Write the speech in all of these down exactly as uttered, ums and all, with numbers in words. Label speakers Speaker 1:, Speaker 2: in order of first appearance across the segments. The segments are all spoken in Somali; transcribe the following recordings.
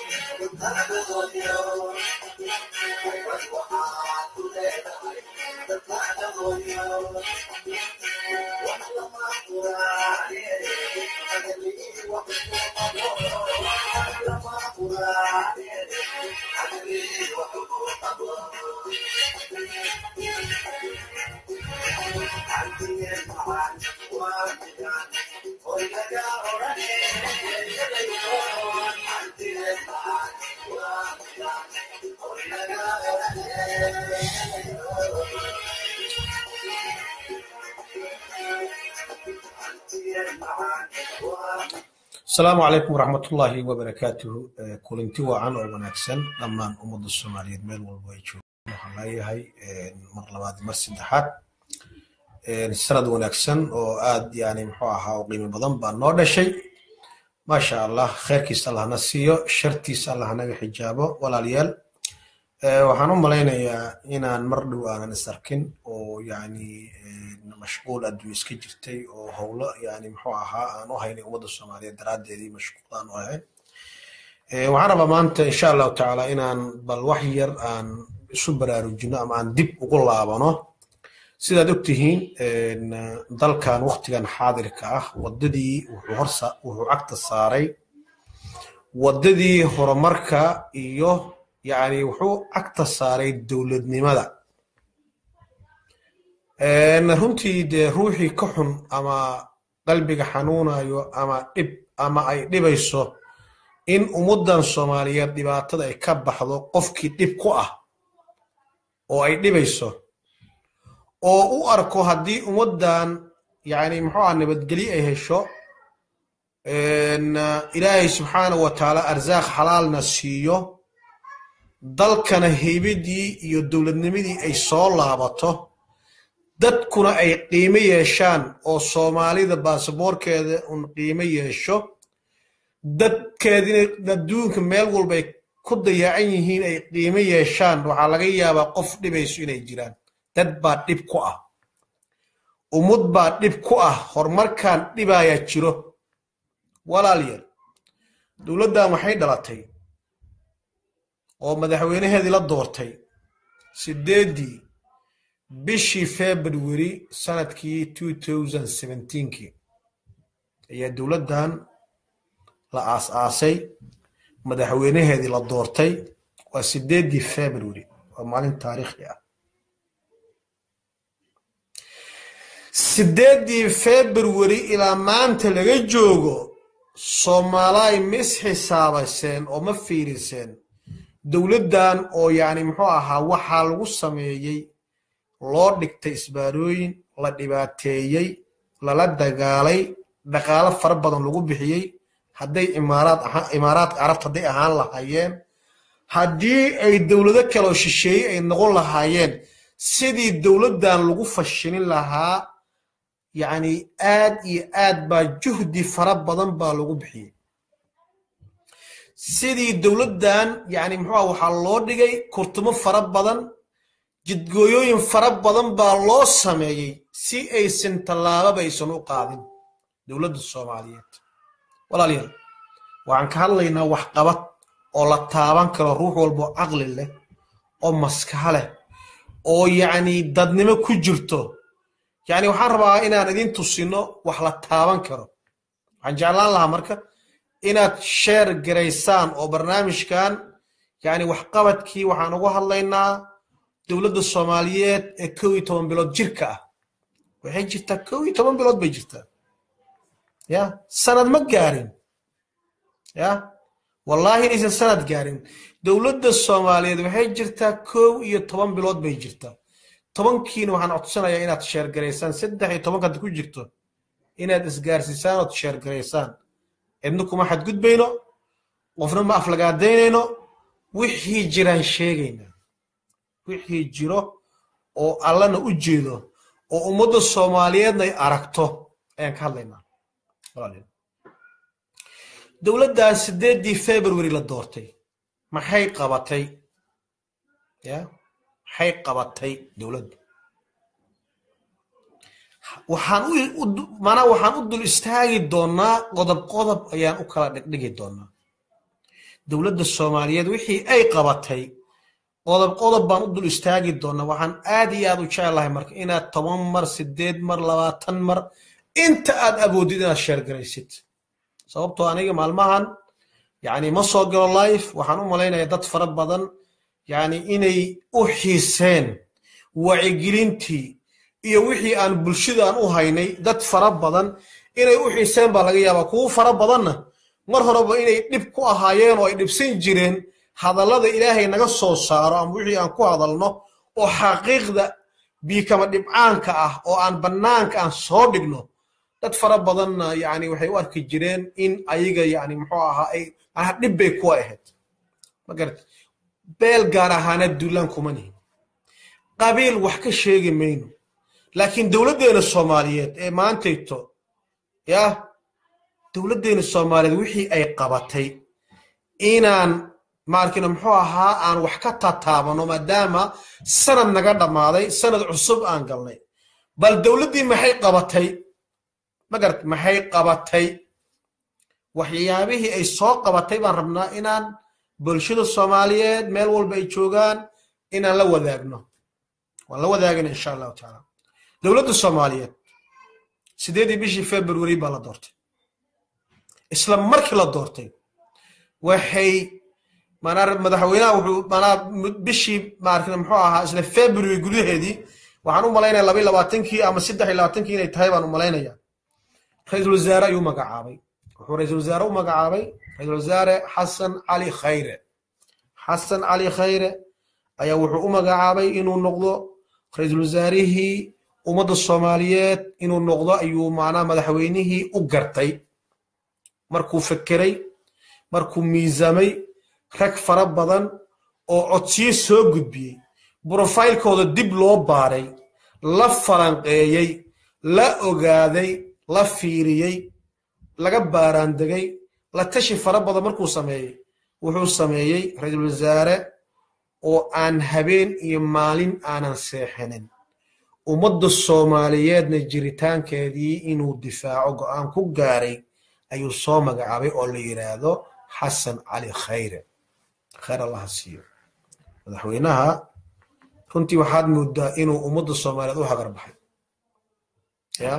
Speaker 1: السلام عليكم ورحمة الله وبركاته. كلنتي وعن ونكسن لما أمضي الصومالية ميل والبيتشو محلاي هاي مرلبات مرسد حات السرد ونكسن وآد يعني محوها وقيمة بضم بأنه شيء ما شاء الله خير كيس الله نسيه شرتي الله نبي حجابه ولا ليال وحنو ملاينا يا إنا نمردو أنا نسركن ويعني مشغول أدويس كجرتي وهولا يعني محوها أنا هاي أمضي الصومالية دراد دي مشغول أنا هاي وعرب ما أنت إن شاء الله تعالى إنا بالوحير أن سبرار الجنة أم أن دب وقول لابنا سيدا دكتهين إن دل كان وقت كان حاضر كأه وددي وحرصة وعقد الصاري وددي هرمركا إيوه يعني وحو عقد الصاري الدولة نمدا إن هنتي دي روحي كحن أما قلبك حنونا يو أما إب أما أي دبيسو إن أمدن الصوماليات دباتة أي كبحضو قفكي دبكوة أو أي دبيسو oo u arko hadii ummadan yaani muxuu aan nabadgeli ay hesho in ilaahay subhanahu wa ta'ala arzaaq xalaalna siiyo dalkana heybadii iyo dawladnimadii ay soo laabato dadkuna ay qiimo yeeshaan oo Soomaalida baasaboorkeeda un qiimo yeesho dadkeedina adduunka meel walba ay ku dayacan yihiin ay qiimo yeeshaan waxa laga yaabaa qof dhibayso inay jiraan dad baa dib ku ah umud baa dib ku ah horumarkan dhibaya jiro walaaliyaal dawladdan waxay dhalatay oo madaxweynaheedii la doortay sideedii bishii February sanadkii two thousand seventeen kii ayaa dawladdan la aas-aasay madaxweynaheedii la doortay waa sideedii February waa maalin taariikhi ah sideedii February ilaa maanta laga joogo Soomaaliya mis xisaabaysan oo ma fiiriseen dawladdan oo yaani muxuu ahaa waxa lagu sameeyay loo dhigtay isbaarooyin la dhibaateeyay lala dagaalay dhaqaale far badan lagu bixiyay haday imaaraad imaaraad arabta haday ahaan lahaayeen hadii ay dawlado kale oo shisheeyay ay noqon lahaayeen sidii dawladdan lagu fashilin lahaa يعني آد آد با جهدي فرب بدن با لغو بحي سيدي الدولة دان يعني محوها وحالله ديجي كورتمو فرب بدن جدقويوين فرب بدن با الله سميجي سي اي سنتلابا بيسانو قادم دولة الصوماليات ولا ليال وعن كهالينا وحقبت او لطابان كلا روح والبو عقل الله او مسكاله او يعني دادنما كجرتو يعني waxaan rabaa inaan idin tusino wax la taaban karo waxaan jeclaan lahaa marka inaad share gareysaan oo barnaamijkan yani wax qabadkii waxaan ugu hadlaynaa dawladda Soomaaliyeed ee kow iyo toban bilood jirka ah waxay jirtaa kow iyo toban bilood bay jirtaa ya sanad ma gaarin ya wallahi inaysan sanad gaarin dawladda Soomaaliyeed waxay jirtaa kow iyo toban bilood bay jirtaa tobankiina waxaan codsanayaa inaad share gareysaan saddex iyo toban kad ku jirto inaad isgaarsiisaan oo share gareysaan idna kuma xad gudbayno qofna ma aflagaadeynayno wixii jiraan sheegayna wixii jiro oo allana u jeedo oo ummadda Soomaaliyeedna ay aragto ayaan ka hadlaynaa walaalayaal dawladda sideedii February la doortay maxay qabatay ya حي قبطي دولد waxaan u mana waxaan u dul istaagi doonaa qodob qodob ayaan u kala dhigdhigi doonaa dowladda Soomaaliyeed wixii ay qabatay qodob qodob baan u dul istaagi doonaa waxaan aad iyo aad u jecelahay marka inaad toban mar sideed mar labaatan mar inta aad awoodid inaad share garaysid sababtoo aniga maalmahan yani ma soo galo live waxaan u malaynayaa dad fara badan yani inay u xiiseen wacyigelintii iyo wixii aan bulshada aan u haynay dad fara badan inay u xiiseen baa laga yaabaa kuwa fara badanna mar horeba inay dhib ku ahaayeen oo ay dhibsan jireen hadallada ilaahay naga soo saaro ama wixii aan ku hadalno oo xaqiiqda biikama dhibcaanka ah oo aan bannaanka aan soo dhigno dad fara badanna yani waxay u arki jireen in ayaga yani muxuu ahaa ay ah dhib bay ku ahayd ma garat beel gaar ahaana duulaan kuma nihin qabiil wax ka sheegi mayno laakiin dowladdeena Soomaaliyeed ee maantayto ya dowladdeena Soomaaliyeed wixii ay qabatay inaan markina muxuu ahaa aan wax ka taataabano maadaama sanad naga dhamaaday sanad cusub aan galnay bal dowladdii maxay qabatay ma garat maxay qabatay waxyaabihii ay soo qabatay baan rabnaa inaan bulshada Soomaaliyeed meel walba ay joogaan inaan la wadaagno waan la wadaagna insha Allah taala dowladda Soomaaliyeed sideedii bishii February baa la doortay isla markii la doortay waxay manar madaxweynaha wuxuu manar bishii maarkina muxuu ahaa isla February gudaheedii waxaan u malaynayaa laba iyo labaatan-kii ama saddex iyo labaatan-kii inay tahay baan u malaynayaa ra'iisul wasaare ayuu magacaabay wuxuu ra'iisul wasaare u magacaabay ra'iisul wasaare Xasan Cali Khayre Xasan Cali Khayre ayaa wuxuu u magacaabay inuu noqdo ra'iisul wasaarihii ummadda Soomaaliyeed inuu noqdo ayuu macna madaxweynihii u gartay markuu fakiray markuu miisamay rag fara badan oo codsiyo soo gudbiyay profilekooda dib loo baaray la falanqeeyay la ogaaday la fiiriyay laga baaraan degay la tashi fara badan markuu sameeyay wuxuu sameeyay ra'iisul wasaare oo aan habeen iyo maalin aanan seexanin ummadda Soomaaliyeedna jiritaankeedii inuu difaaco go'aan ku gaaray ayuu soo magacaabay oo la yiraahdo Xasan Cali Khayre khayr Allah siiyo madaxweynaha runtii waxaad moodaa inuu ummadda Soomaaliyeed u hagar baxay ya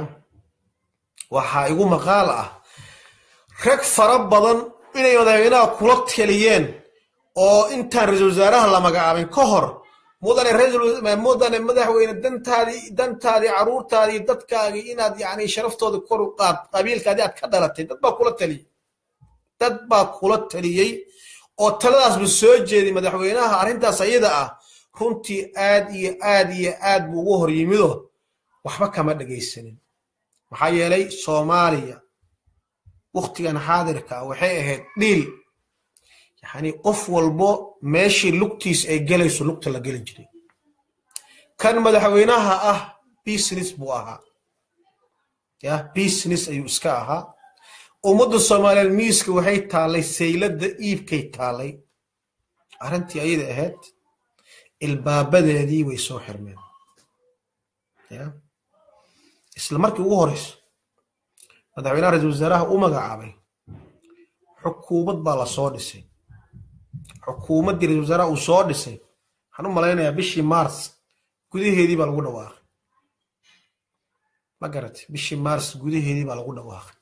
Speaker 1: waxa igu maqaal ah rag fara badan inay madaxweynaha kula taliyeen oo intaan ra'iisul wasaaraha la magacaabin ka hor mudane ra'iisul mudane madaxweyne dantaadii dantaadii caruurtaadii dadkaagii inaad yani sharaftooda kor u qaad qabiilkaadii aad ka dhalatay dad baa kula taliyay dad baa kula taliyay oo taladaas ba soo jeeday madaxweynaha arrintaas ayada ah runtii aad iyo aad iyo aad buu ugu hor yimido waxba kama dhageysanin maxaa yeelay Soomaaliya waqtigan xaadirka waxay ahayd dhiil yani qof walbo meeshii lugtiis ay galayso lugta la gelin jiray kan madaxweynaha ah business buu ahaa ya business ayuu iska ahaa ummadda Soomaaliyeed miiska waxay taalay saylada iibkay taalay arrintii ayada ahayd ilbaabadeedii way soo xirmeen ya isla markii ugu horeyso madaxweynaha ra'iisul wasaaraha u magacaabay xukuumad baa la soo dhisay xukuumaddii ra'iisul wasaaraha uu soo dhisay waxaan u malaynayaa bishii Mars gudaheedii baa lagu dhawaaqay ma garatay bishii Mars gudaheedii baa lagu dhawaaqay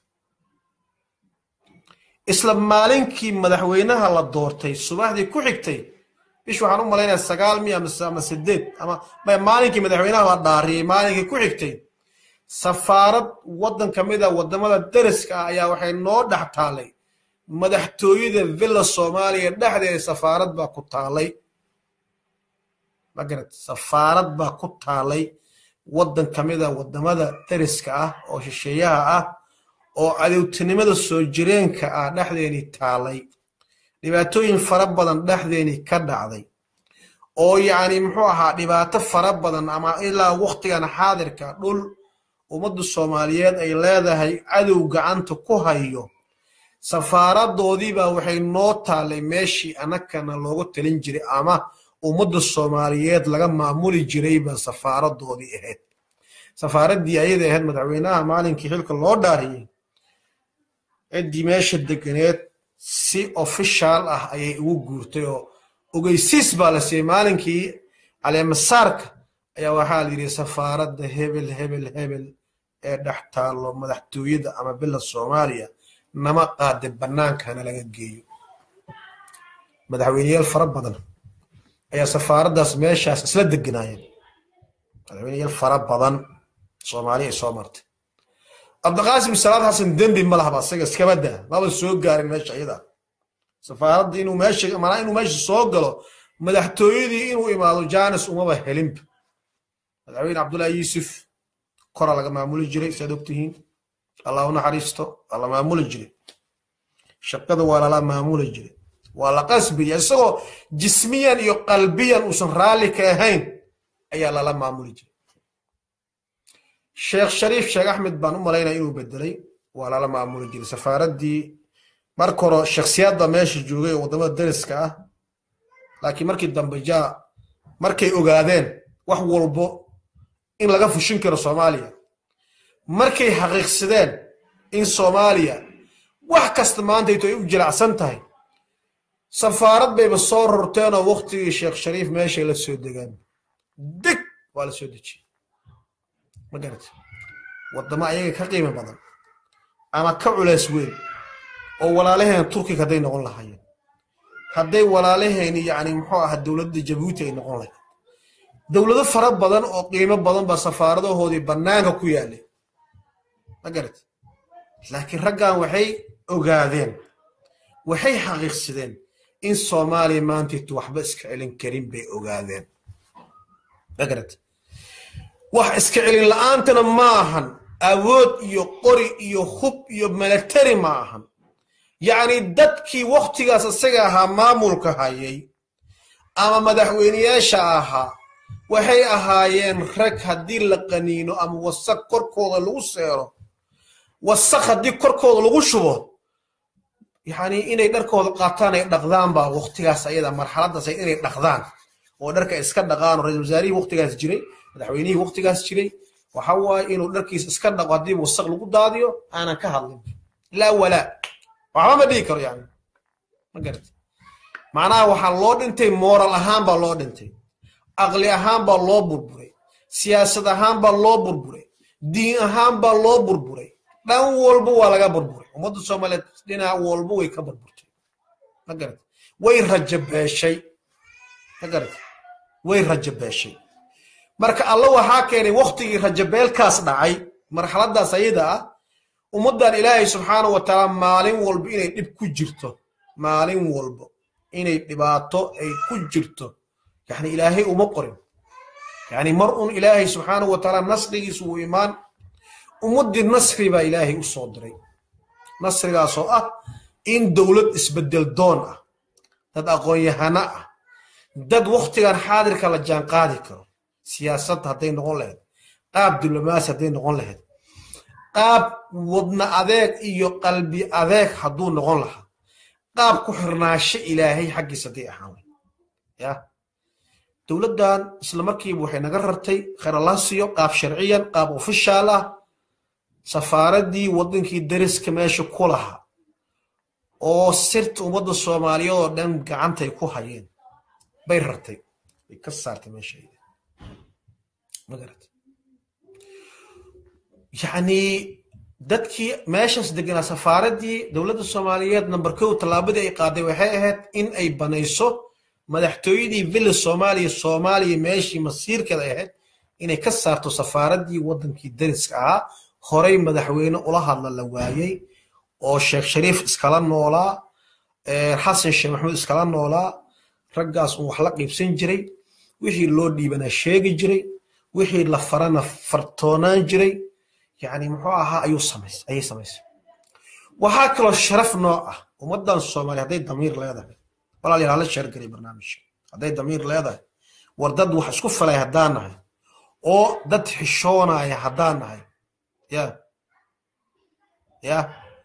Speaker 1: isla maalinkii madaxweynaha la doortay subaxdii ku xigtay bish waxaan u malaynayaa sagaal miya ama sideed ama maalinkii madaxweynaha la dhaariyay maalinkii ku xigtay safaarad waddan ka mid ah wadamada dariska ah ayaa waxay noo dhex taalay madaxtooyada villa Soomaaliya dhexdeeda safaarad baa ku taalay ma garat safaarad baa ku taalay waddan ka mid ah wadamada dariska ah oo shisheeyaha ah oo cadowtinimada soo jireenka ah dhexdeedii taalay dhibaatooyin fara badan dhexdeedii ka dhacday oo yani muxuu ahaa dhibaato fara badan ama ilaa waqtigan xaadirka dhul ummadda Soomaaliyeed ay leedahay cadow gacanta ku hayo safaaradoodii baa waxay noo taalay meeshii anakana looga talin jiray ama ummadda Soomaaliyeed laga maamuli jiray baa safaaradoodii ahayd safaaradii ayada ahayd madaxweynaha maalinkii xilka loo dhaariyay cidii meesha deganeed si official ah ayay ugu guurtay oo ogeysiis baa la siiyey maalinkii caleemasaarka ayaa waxaa la yidhi safaaradda hebel hebel hebel ee dhex taallo madaxtooyada ama bila Soomaaliya nama qaade bannaankana laga geeyo madaxweynayaal fara badan ayaa safaaraddaas meeshaas isla deganaayeen madaxweynayaal fara badan Soomaaliya soo martay Abdulqaasim Salaad Xasan Dembi ma laha asaga iska badaa maba soo gaarin meesha iyada safaaradda inuu meesha ama inuu meesha soo galo madaxtooyadii inuu imaado Jaanis umaba helin madaxweyne Cabdullaahi Yuusuf kora laga maamuli jiray sadogtihiin Allah u naxariisto alla maamuli jiray shaqada waa la maamuli jiray waa la qasbi isagoo jismiyan iyo qalbiyan usan raali ka ahayn ayaa la maamuli jiray Sheekh Shariif Sheekh Ahmed baan u maleynaa inuu bedelay waa la maamuli jiray safaaradii marka hore shakhsiyadda meesha joogay wadamada dariska ah laakiin markii dambe jaa markay ogaadeen wax walbo in laga fushin karo Soomaaliya markay xaqiiqsadeen in Soomaaliya wax kasta maanta ay u jilacsan tahay safaarad bay soo rorteen oo waqtigii Sheekh Shariif meesha la soo degaan dig waa la soo dejiyay ma garatay wadamo ayaga ka qiimo badan ama ka culays weyn oo walaalaheen Turkiga haday noqon lahaayeen haday walaalaheen yaani muxuu ahaa dawladda Djibouti ay noqon lahayd dawlado fara badan oo qiimo badan ba safaaradahoodii banaanka ku yaalay ma garatay laakiin raggan waxay ogaadeen waxay xaqiiqsadeen in Soomaaliya maanta waxba iska celin karin bay ogaadeen ma garatay wax iska celin la'aantana ma ahan awood iyo qori iyo hub iyo military ma ahan yaani dadkii waqtigaas asaga ahaa maamulka hayay ama madaxweynayaasha ahaa waxay ahaayeen rag hadii la qaniino ama wasaq korkooda lagu seero wasaq hadii korkooda lagu shubo yaani inay dharkooda qaataan ay dhaqdaan baa waqtigaas ayada marxaladaas ay inay dhaqdaan oo dharka iska dhaqaan ra'iisul wasaarihi waqtigaas jiray madaxweynihii waqtigaas jiray waxa waa inuu dharkiisa iska dhaqo hadii wasaq lagu daadiyo aanan ka hadlin la wala waxa ma dhigi karo yaani ma garatay macnaha waxa loo dhintay moral ahaan baa loo dhintay aqli ahaan baa loo burburay siyaasad ahaan baa loo burburay diin ahaan baa loo burburay dhan walba waa laga burburay ummadda Soomaaliyeed dhinaca walba way ka burburtay ma garatay way rajabeeshay ma garatay way rajabeeshay marka Allah waxa keenay waqtigii rajabeelkaas dhacay marxaladaas ayada ah ummadan Ilaahay subhanahu wa ta'ala maalin walba inay dib ku jirto maalin walba inay dhibaato ay ku jirto يعني إلهي ومقرن يعني مرء إلهي سبحانه وتعالى نصره سوء إيمان ومد النصر با إلهي الصدري نصر قاسوء إن دولة اسبدل دونه داد أقوية هناء داد وقت كان حاضر كالجان قادي كرو سياسات هدين نقول لهد قاب دبلوماسي هدين نقول لهد قاب ودنا أذيك إيو قلبي أذيك حدون نقول لها قاب كحرناش إلهي حقي سدي أحاول يا دولدان isla markiiba waxay naga rartay khayr Allah siiyo qaab sharciyan qaab official ah safaaradii wadankii dariska meesha ku laha oo sirta ummadda Soomaaliyeed oo dhan gacanta ay ku hayeen bay rartay ay ka saartay meesha ma garatay yaani dadkii meeshaas deganaa safaaradii dawladda Soomaaliyeed number two talaabadii ay qaaday waxay ahayd in ay banayso madaxtooyadii villa Soomaaliya Soomaaliya meeshii masiirkeeda ahayd inay ka saarto safaaradii wadankii dariska ah horay madaxweyne ula hadla la waayay oo Sheekh Shariif iskala noolaa ee Xasan Sheekh Maxamed iskala noolaa raggaas uu wax la qiibsan jiray wixii loo dhiibana sheegi jiray wixii la farana fartoonaan jiray yaani muxuu ahaa ayuu sameeyay ay sameeyay waxa kale sharaf nooc ah ummadan Soomaaliyeed haday damiir leedahay wala la yiraahdo shar gari barnaamij haday damiir leedahay war dad wax isku falay hadaanahay oo dad xishoonaya hadaanahay ya ya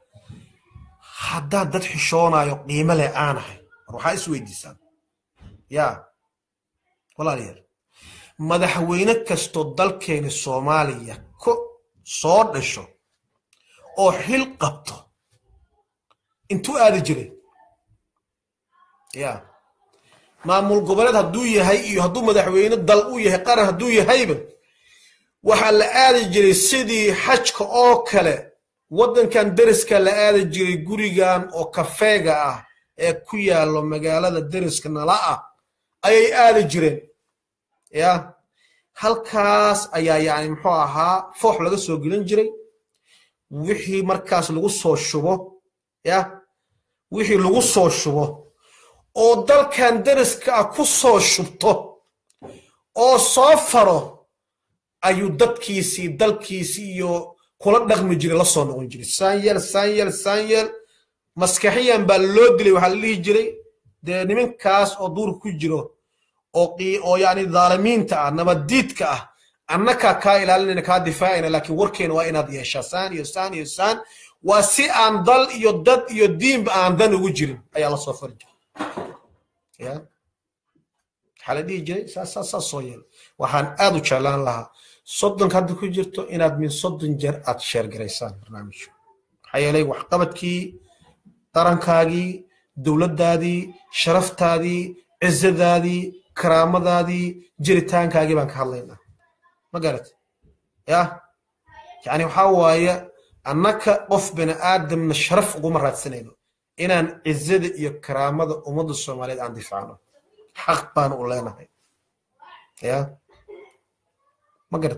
Speaker 1: hadaa dad xishoonayo qiimo leh aanahay waxa is weydiisan ya wala la yiraahdo madaxweyne kasto dalkeena Soomaaliya ko soo dhasho oo xil qabto intuu aad jiray يا maamul goboleed hadduu yahay iyo hadduu madaxweyne dal u yahay qaran hadduu yahayba waxa la aadi jiray sidii xajka oo kale wadankan deriska la aadi jiray gurigan oo kafeega ah ee ku yaalo magaalada deriska nala ah ayay aadi jireen ya halkaas ayaa yaani muxuu ahaa foox laga soo gelin jiray wixii markaas lagu soo shubo ya wixii lagu soo shubo oo dalkan deriska ah ku soo shubto oo soo faro ayuu dadkiisii dalkiisii iyo kula dhaqmi jiray la soo noqon jiray saanyel saanyel saanyel maskaxiyan baa loo dilay waxa la dhihi jiray dee nimankaas oo duur ku jiro oo qii oo yaani dhaalimiinta ah nabadiidka ah annaka ka ilaalinayna ka difaacayna laakiin warkeena waa inaad yeeshaa saan iyo saan iyo saan waa si aan dal iyo dad iyo diin aan dan ugu jirin ayaa la soo fari jiray ya xala dhii jiray saas saas soo yeel waxaan aad u jeclaan lahaa soddon hadda ku jirto inaad min soddon jeer aad share gareysaan barnaamijka maxaa yeelay waxqabadkii qarankaagii dowladdaadii sharaftaadii cizadaadii karaamadaadii jiritaankaagii baan ka hadlaynaa ma garat ya yani waxaa waaye annaka qof bini aadamna sharaf uguma raadsanayno inaan cizada iyo karaamada ummadda Soomaaliyeed aan difaacno xaq baan u leenahay ya ma garat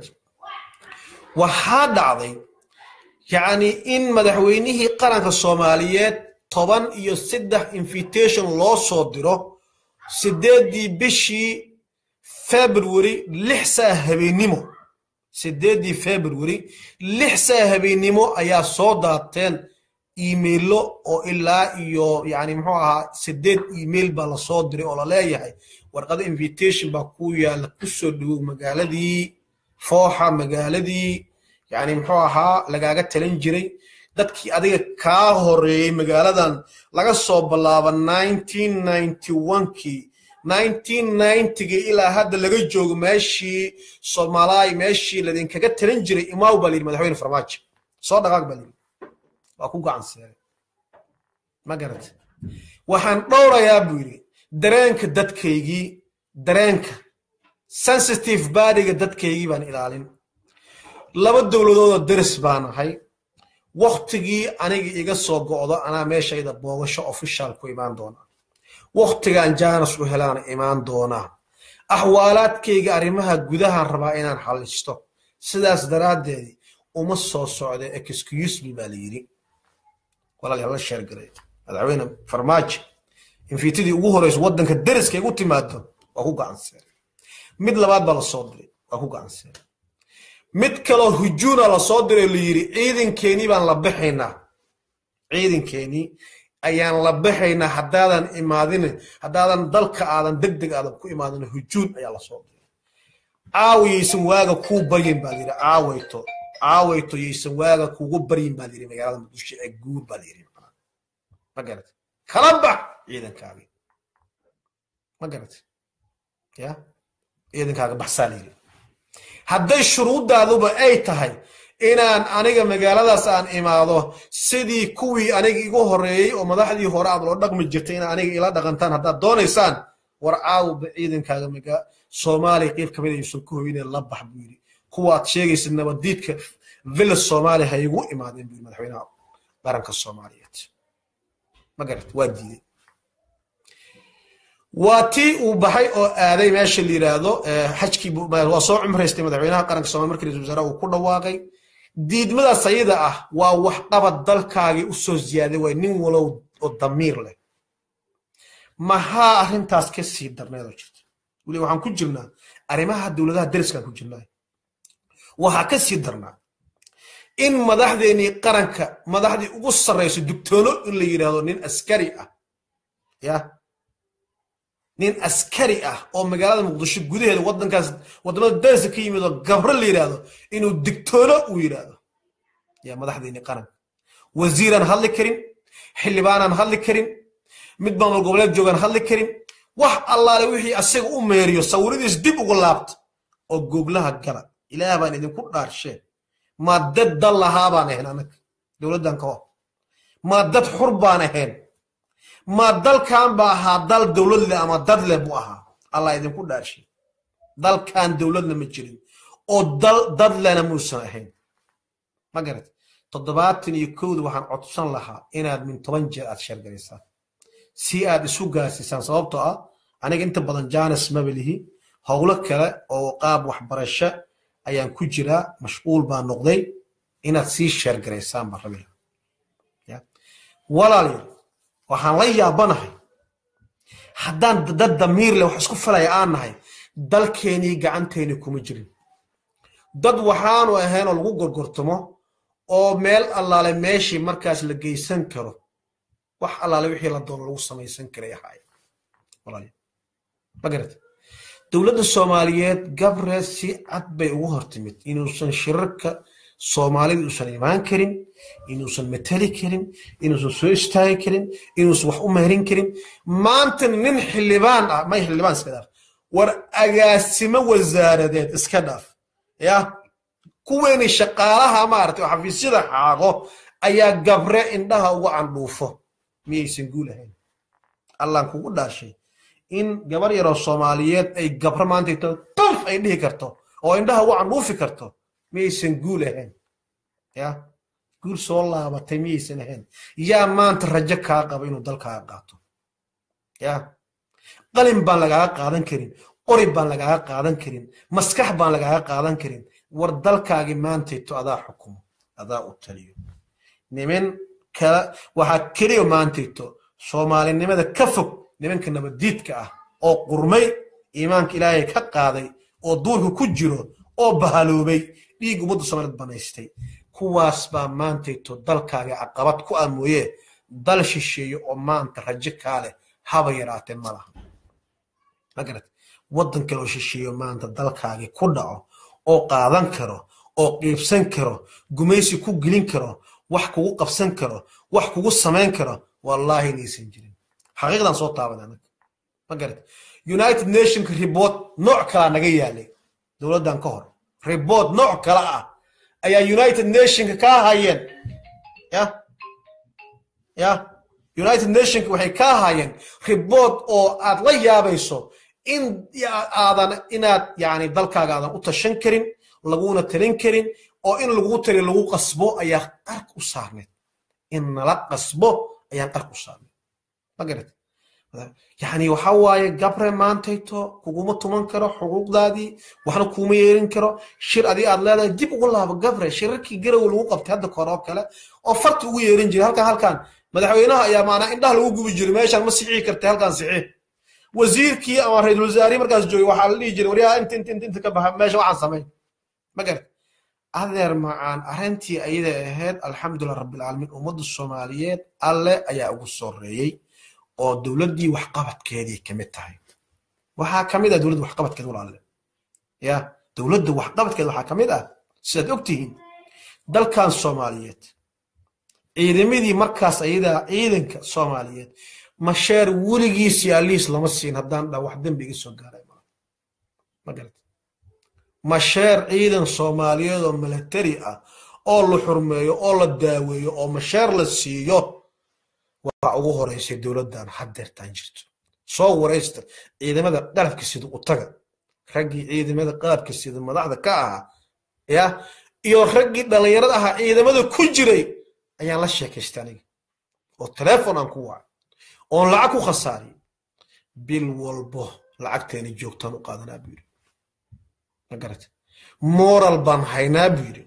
Speaker 1: waxaa dhacday yani in madaxweynihii qaranka Soomaaliyeed toban iyo saddex invitation loo soo diro sideedii bishii February lix saa habeenimo sideedii February lix saa habeenimo ayaa soo daateen emailo oo ilaa iyo yani muxuu ahaa sideed email baa la soo diray oo la leeyahay warqad invitation baa ku yaala ku soo dhaw magaaladii fooxa magaaladii yani muxuu ahaa lagaaga talin jiray dadkii adiga ka horeeyay magaaladan laga soo bilaabo nineteen ninety-one kii nineteen ninety ilaa hadda laga joogo meeshii Soomaaliya meeshii la idin kaga talin jiray imaaw baa leeyahay madaxweyne farmaajo soo dhaqaaq baa leeyahay waa ku gacan saaray ma garat waxaan dhowrayaa buu yiri dareenka dadkaygii dareenka sensitive badiga dadkaygii baan ilaalin laba dawladood daris baan ahay waqtigii aniga iga soo go'do ana meeshayda boogasho official ku imaan doona waqtigan jaanas u helaan imaan doona ahwaalaadkayga arimaha gudaha rabaa inaan xalisto sidaas daraadeed uma soo socdo excuse me baa leeyiri wala la share garay madaxweyne farmaajo infitidii ugu horeyso wadanka deriska ugu timaado waa ku gacansan mid labaad baa la soo diray waa ku gacansan mid kale hujuuna la soo diray leeyiri ciidankeeni baan la bixinaa ciidankeeni ayaan la bixinaa hadaadan imaadin hadaadan dalka aadan degdeg aadan ku imaadin hujuun ayaa la soo diray aawaysan waaga ku baryin baa leeyiri aawayto aawayto yeysan waaga kugu baryin baa leeyiri magaalada Muqdisho ee guur baa leeyiri ma garat kala bax ciidankaaga ma garat ya ciidankaaga baxsaa leeyiri hadday shuruudaaduba ay tahay inaan aniga magaaladaas aan imaado sidii kuwii aniga igu horeeyay oo madaxdii hore aad loo dhaqmi jirtay in aniga ila dhaqantaan haddaad doonaysaan war caaw ciidankaaga maga Soomaaliya qayb kamid ah soo kooyeen la bax buu yiri kuwa aad sheegaysid nabadiidka villa Soomaaliya hay ugu imaadeen buu madaxweynaha qaranka Soomaaliyeed ma garat waa diiday waati uu baxay oo aaday meesha la yiraahdo xajkii waa soo cumreystay madaxweynaha qaranka Soomaaliya markii ra'iisul wasaaraha uu ku dhawaaqay diidmada sayida ah waa wax qabad dalkaagi u soo ziyaaday way nin walow oo damiir leh maha arintaas ka sii darneedo jirto wali waxaan ku jirnaa arimaha dawladaha deriska ku jirnaa waxa ka sii darnaa in madaxdeeni qaranka madaxdii ugu sareyso dugtoono in la yiraahdo nin askari ah ya nin askari ah oo magaalada Muqdisho gudaheeda wadankaas wadamada deriska ka yimid oo gabro la yiraahdo inuu digtoono uu yiraahdo ya madaxdeeni qaran wasiiran hadli karin xildhibaanan hadli karin mid baan goboleed joogan hadli karin wax allaale wixii asaga u meeriyo sawiradiis dib ugu laabto oo googlaha gala ilaahay baan idin ku dhaarshay ma dad dal lahaa baan ahayn anag dawladan ka ma dad xur baan ahayn ما دل كان بها دل دولة أما دل بوها الله يدين كل شيء دل كان دولة مجرين أو دل دل لنا موسى هين ما قرأت تضبطني يكود وحن عطسان لها إن من طبنجة أشير جريسة سياد سوقا سيسان صوبتها أنا كنت بدن جانس مبليه هقولك كلا أو قاب وحبرشة أيام كجرا مشغول بالنقدي إن تسير شير جريسة مربيه ولا لي وحن ليا بنهي حدان ضد ضمير لو حسكو فلاي آنهي دل كيني قعنتيني كمجرين ضد وحان وهان لغو غرغرتمو oo meel allaale meeshii markaas la geysan karo wax allaale wixii la doono lagu samaysan karay ahay walaal magarat dawladda Soomaaliyeed gabre si cad bay ugu hortimid inuusan shirarka Soomaalidu usan imaan karin inuusan metali karin inuusan soo istaagi karin inuusan wax u meerin karin maanta nin xildhibaan ah ma xildhibaan iska dhaaf war agaasimo wasaaradeed iska dhaaf ya kuweeni shaqaalaha maartay oo xafiisyada xaago ayaa gabre indhaha ugu candhuufo miyaysan guulahayn allah kugu dhaashay in gabar yar oo Soomaaliyeed ay gabre maanta inta tuf ay dhihi karto oo indhaha ugu candhuufi karto miyaysan guulahayn ya guul soo laabatay miyaysan ahayn yaa maanta rajo ka qaba inuu dalka qaato ya qalin baan laga qaadan karin qori baan laga qaadan karin maskax baan laga qaadan karin war dalkaagi maantayto adaa xukumo adaa u taliyo niman ka waxa kaliya maantayto Soomaalinimada ka fog nimanka nabadiidka ah oo qurmay iimaanka Ilaahay ka qaaday oo duurka ku jiro oo bahaloobay dhiig umada Soomaaliyeed banaystay kuwaas baa maantayto dalkaagi caqabad ku amooye dal shisheeyo oo maanta rajo kaale haba yaraatee malaha magarat wadanka loo shisheeyo maanta dalkaagi ku dhaco oo qaadan karo oo qiibsan karo gumaysi ku gelin karo wax kugu qabsan karo wax kugu sameyn karo wallahi niisan jirin xaqiiqdan soo taabanana ma garat United Nations report nooc kala naga yaalay dawladdan ka hor report nooc kala ah ayaa United Nations ka hayeen ya ya United Nations waxay ka hayeen report oo aad la yaabayso in aadan inaad yaani dalkaaga aadan u tashan karin laguna talin karin oo in lagu tali lagu qasbo ayaa qarq u saarnay in la qasbo ayaa qarq u saarnay magarat yaani waxa waaye gabre maantayto kuguma tuman karo xuquuqdaadii waxna kuma yeerin karo shir adii aad leedahay dib ugu laabo gabre shirarkii garow lagu qabtay hadda koro kale oo farti ugu yeerin jiray halkan halkan madaxweynaha ayaa maana indhaha lagu gubi jiray meeshan ma sixii kartay halkan sixii wasiirkii ama ra'iisul wasaarihi markaas joogay waxa la dhihi jiray wariyaha inta inta inta ka baxa meesha waxaan sameey ma gar adeer macaan arintii ayada ahayd alxamdulillah rabbil alamin ummadda Soomaaliyeed alle ayaa ugu sooreeyay oo dawladii wax qabadkeedii kamid tahay waxa kamid ah dawladda wax qabadkeed walaal ya dawladda wax qabadkeed waxa kamid ah sidaad ogtihiin dalkan Soomaaliyeed ciidamadii markaas ayada ciidanka Soomaaliyeed mashaar weligiis yaaliis lama siin hadaan dha wax dambiga soo gaaray ma garat mashaar ciidan Soomaaliyeed oo military ah oo la xurmeeyo oo la daaweeyo oo mashaar la siiyo waxa ugu horeysay dawladdan hadeertan jirto soo wareysta ciidamada qalabka sida u taga ragii ciidamada qalabka sida madaxda ka ah ya iyo ragii dhalinyarada ah ciidamada ku jiray ayaa la sheekaystay oo telefoon aan ku waa oo lacag ku khasaari bil walbo lacagteena joogtaan u qaadanaa biir ma garat moral ban haynaa biir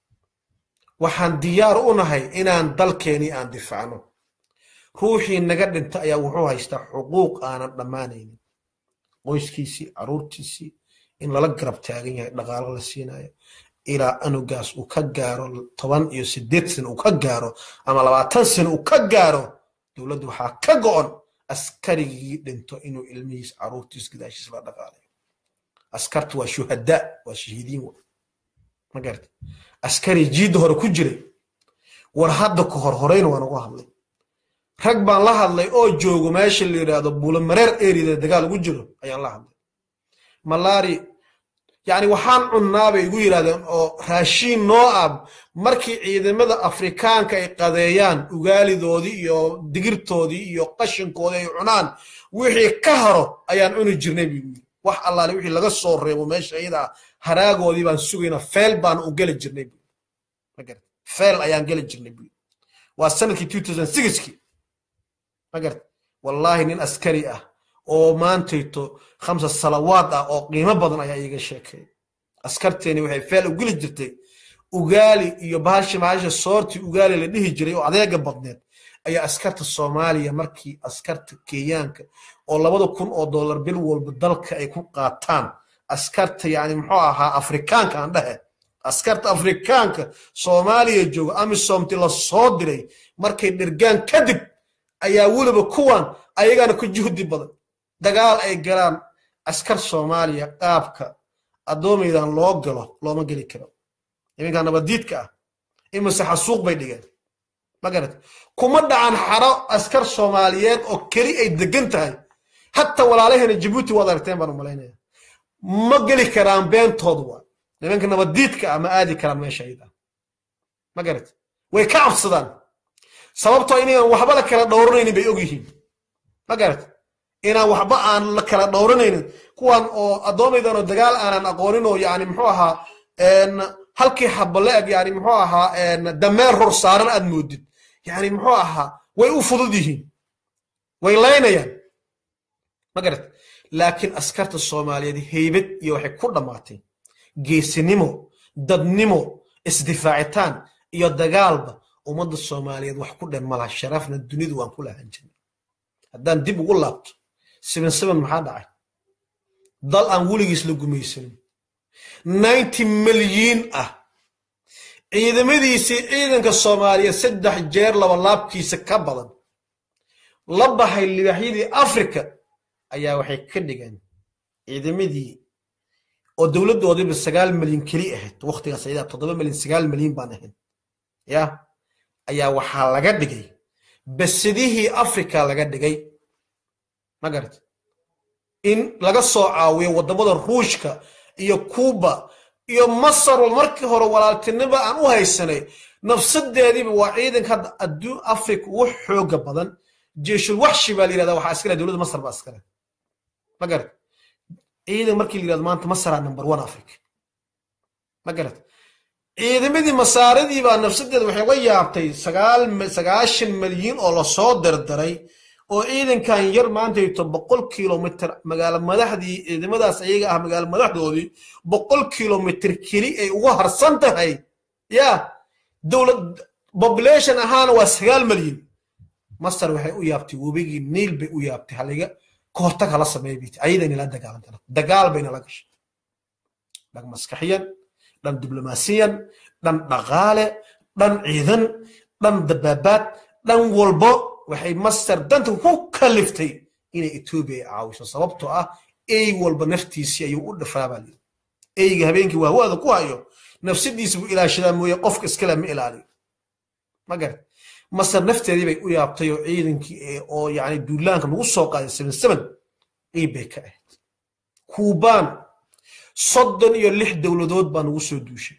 Speaker 1: waxaan diyaar u nahay inaan dalkeeni aan difaacno ruuxii naga dhinta ayaa wuxuu haystaa xuquuq aanan dhamaanaynin qoyskiisii caruurtiisii in lala garab taagan yahay dhaqaale la siinayo ilaa anugaas uu ka gaaro toban iyo siddeed sano uu ka gaaro ama labaatan sano uu ka gaaro dawladdu waxaa ka go'an askarigii dhinto inuu ilmihiis caruurtiis gadaashiis la dhaqaalayo askartu waa shuhada waa shahiidiin ma garta askari jiid hore ku jiray war hadda ka hor horeyna waan ugu hadlay rag baan la hadlay oo joogo meesha la yiraahdo Buulamareer area dagaal ugu jiro ayaan la hadlay malaari يعني waxaan cunnaa bay igu yiraahdeen oo raashin noo ab markii ciidamada Afrikaanka ay qadeeyaan ugaalidoodii iyo digirtoodii iyo qashinkoodii ay cunaan wixii ka haro ayaan cuni jirnay wax allaale wixii laga soo reebo meesha iyada haraagoodii baan sugayna feel baan u gali jirnay magar feel ayaan gali jirnay waa sanadkii two thousand six kii magar wallahi nin askari ah oo maantayto khamsa salawaad ah oo qiimo badan ayaa iga sheekay askarteeni waxay feel u gali jirtay ugaali iyo baashi maasha soorti ugaali la dhihi jiray oo adeega badneed ayaa askarta Soomaaliya markii askarta Kenyaanka oo labada kun oo dollar bil walba dalka ay ku qaataan askarta yaani muxuu ahaa Afrikaanka aan dhahay askarta Afrikaanka Soomaaliya jooga amisom ti la soo diray markay dhirgaan kadib ayaa waliba kuwan ayagana ku juhdi badan dagaal ay galaan askar Soomaaliya qaabka adoomaydan loo galo looma gali karo iminka nabadiidka ah imisa xasuuq bay dhigeen magarad kuma dhacan xaro askar Soomaaliyeed oo kali ay degan tahay hatta walaalaheena Djibouti wada aragteen baan u maleynaa ma gali karaan beentoodu waa nimanka nabadiidka ama aadi karaan meesha ayda magarad way ka cabsadaan sababtoo inay waxba la kala dhowranayn bay og yihiin magarad inaan waxba aan la kala dhowranayn kuwan oo adoomaydan oo dagaal aanan aqoonin oo yaani muxuu ahaa een halkii xabale ag yaani muxuu ahaa een dameer hor saaran aad moodid yaani muxuu ahaa way u fudud yihiin way leynayaan magarad laakiin askarta Soomaaliyeed heybad iyo waxay ku dhamaatay geesinimo dadnimo isdifaacitaan iyo dagaalba ummadda Soomaaliyeed wax ku dhan malaha sharafna dunida waan ku lahaan jirnay haddaan dib ugu laabto seven seven maxaa dhacay dal aan weligiis la gumaysan ninety milyan ah ciidamadiisii ciidanka Soomaaliyeed saddex jeer laba laabkiisa ka badan la baxay libaxyadii Afrika ayaa waxay ka dhigeen ciidamadii oo dawladdoodii sagaal milyan kali ahayd waqtigaas ayada toddoba milyan sagaal milyan baan ahayn ya ayaa waxaa laga dhigay basidihii Afrika laga dhigay magarad in laga soo caawiyo wadamada Ruushka iyo Cuba iyo Masar markii hore walaaltinimo aan u haysanay nafsadeedii waa ciidanka hadda adduun Afrika wax xoog badan jeeshul wahshi baa yiraahdaa waxa askari dawladda Masar baa askari magarad ciidan markii la yiraahdo maanta Masar number one Afrika magarad ciidamadii masaaradii baa nafsadeeda waxay la yaabtay sagaashan milyan oo la soo dardaray oo ciidankan yar maanta ay boqol kiiloomitir magaalo madaxdii ciidamadaas ayaga ah magaalo madaxdoodii boqol kiiloomitir kali ay ugu harsan tahay ya dawlad population ahaan waa sagaal milyan Masar waxay u yaabtay wabigii Niil bay u yaabtay haliga koorta kala sameeyay ayadana la dagaalantay dagaal bayna la gashay dag maskaxiyan dan diblomaasiyan dan dhaqaale dan ciidan dan dabaabad dan walbo waxay Masar danta ku kaliftay inay Ethiopia caawiso sababtoo ah ay walba naftiisii ayuu u dhafaabay ayga habeenkii waa wada ku hayo nafsidiisa uu ilaashada mooyay qofka iska la ma ilaaliyo magar Masar nafteedii bay u yaabtay oo ciidankii oo yaani duulaanka lagu soo qaaday seven seven ay bay ka ahayd Kuubaan soddon iyo lix dawladood baan ugu soo duushay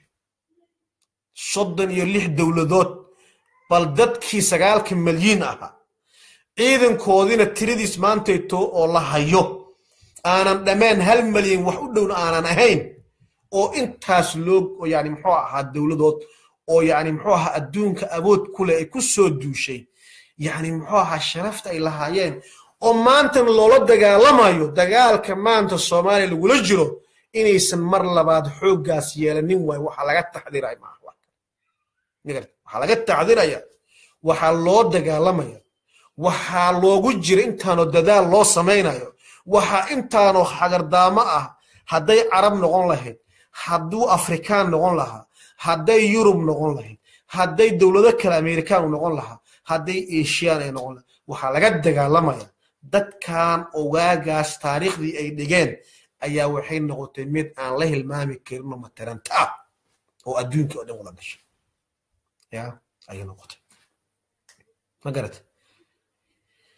Speaker 1: soddon iyo lix dawladood bal dadkii sagaalka milyan ah ciidankoodina tiradiis maantayto oo la hayo aanan dhammaan hal milyan wax u dhowna aanan ahayn oo intaas loo oo yaani muxuu ahaa dawladood oo yaani muxuu ahaa adduunka awood kule ay ku soo duushay yaani muxuu ahaa sharafta ay lahaayeen oo maanta loola dagaalamayo dagaalka maanta Soomaaliya lagu la jiro inaysan mar labaad xooggaas yeelanin way waxa laga taxdiray ma aha nigar waxa laga taxdiraya waxa loo dagaalamaya waxa loogu jiro intaano dadaal loo sameeynayo waxa intaano xagardaama ah haday Arab noqon lahayd haduu Afrikaan noqon lahaa haday Yurub noqon lahayd haday dawlado kale Amerikaan noqon lahaa haday Asian ay noqon lahaa waxa laga dagaalamaya dadkan ogaagaas taariikhdii ay dhigeen ayaa waxay noqotay mid aan la hilmaami karin ma taranta oo adduunka oo dhan wada gashay ya ay noqotay magarat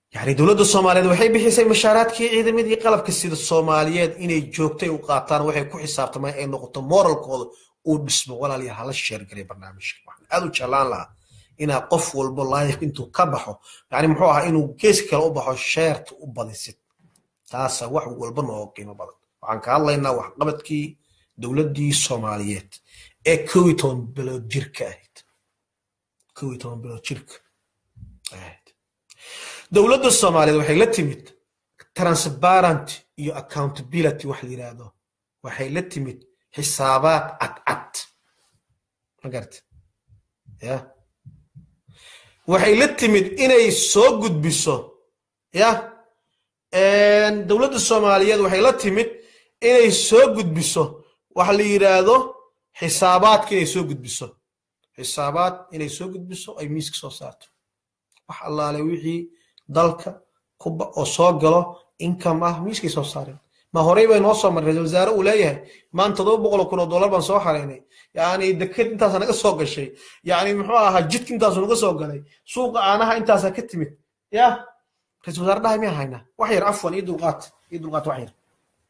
Speaker 1: يعني دولة الصومالية وحي بحيسي مشارات كي عيدا ميدي قلب كسيد الصوماليات إني جوكتي وقاطان وحي كو حسابت ما إيه نقطة مورال كود ودسمه ولا ليها هلا الشير قريب برنامج هذا جلان لها إنها قف والبلايق انتو كبحو يعني محوها إنو كيس كلا أبحو شيرت وباديسيت تاسا وحو والبنو وقيمة بادت وعنك الله إنها وحقبت كي دولة دي الصوماليات إيه كويتون بلو جيرك أهيد كويتون بلو جيرك أهيد دولة الصومالية waxay la timid transparent iyo accountability wax la yiraahdo waxay la timid xisaabaad cad cad ma gartay ya waxay la timid inay soo gudbiso ya een dowladda Soomaaliyeed waxay la timid inay soo gudbiso wax la yiraahdo xisaabaadka inay soo gudbiso xisaabaad inay soo gudbiso ay miiska soo saarto wax allaale wixii dalka kuba oo soo galo income ah miiskii soo saareen ma horey bay noo soo maray wasaare uu leeyahay maanta todoba boqol kun oo dollar baan soo xareynay yaani deked intaas naga soo gashay yaani muxuu ahaa jidka intaas naga soo galay suuqa aanaha intaas ka timid ya ra'iisul wasaare dhahay ma hayna wax yar afwan iyo dulqaad iyo dulqaad wax yar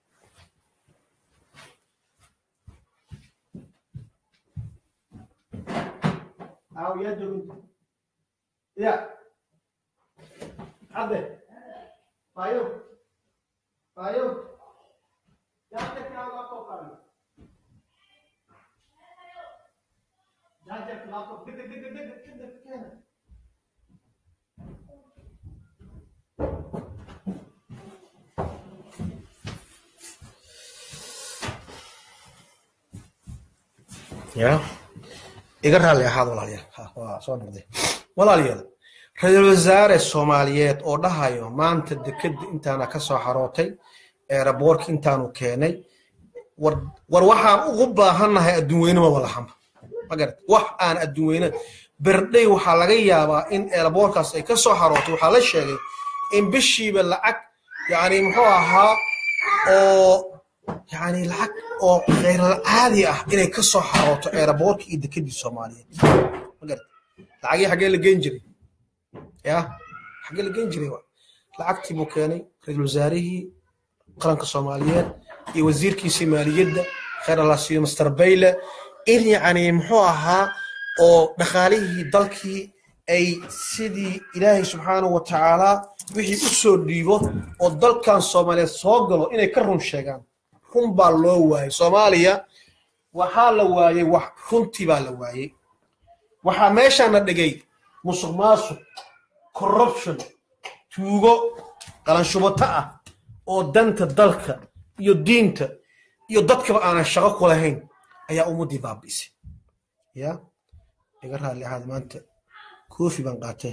Speaker 1: aw ya dulqaad ya عبد طيب طيب يا عندك يا لابتوب قال يا عندك لابتوب دق دق دق دق دق كده يا يقرا لي هذا ولا يا ها سو نقدي ولا لي رئيس وزراء الصوماليات oo dhahayo maanta deked intaana ka soo xarootay ee raboorka intaanu keenay war war waxaan ugu baahanahay adduunweynaha wada xamba magarad wax aan adduunweynaha berdey waxa laga yaabaa in raboorkaas ay ka soo xarooto waxa la sheegay in bishiiba lacag yaani muxuu ahaa oo yaani lacag oo غير caadi ah inay ka soo xarooto ee raboorka iyo dekedii Soomaaliyeed magarad lacag xagee la geyn jiray يا حق اللي جنجري لعقتي بوكاني رئيس وزراء قرنك الصوماليات وزير كيسي مالية خير الله سيدي مستر بيلة إن يعني محوها أو دخاليه ضلكي أي سيدي إلهي سبحانه وتعالى وحي أسر ديبه والضل كان الصوماليات صوغلوا إنه يكرهم شيئا هم باللواي صوماليا وحالواي وحكنتي باللواي وحاميشا ندقي musuq maasuq corruption tuugo qalan shubata ah oo danta dalka iyo diinta iyo dadka aan shaqo ku lahayn ayaa umudi baabisay ya iga raali ahaad maanta koofi ban qaatay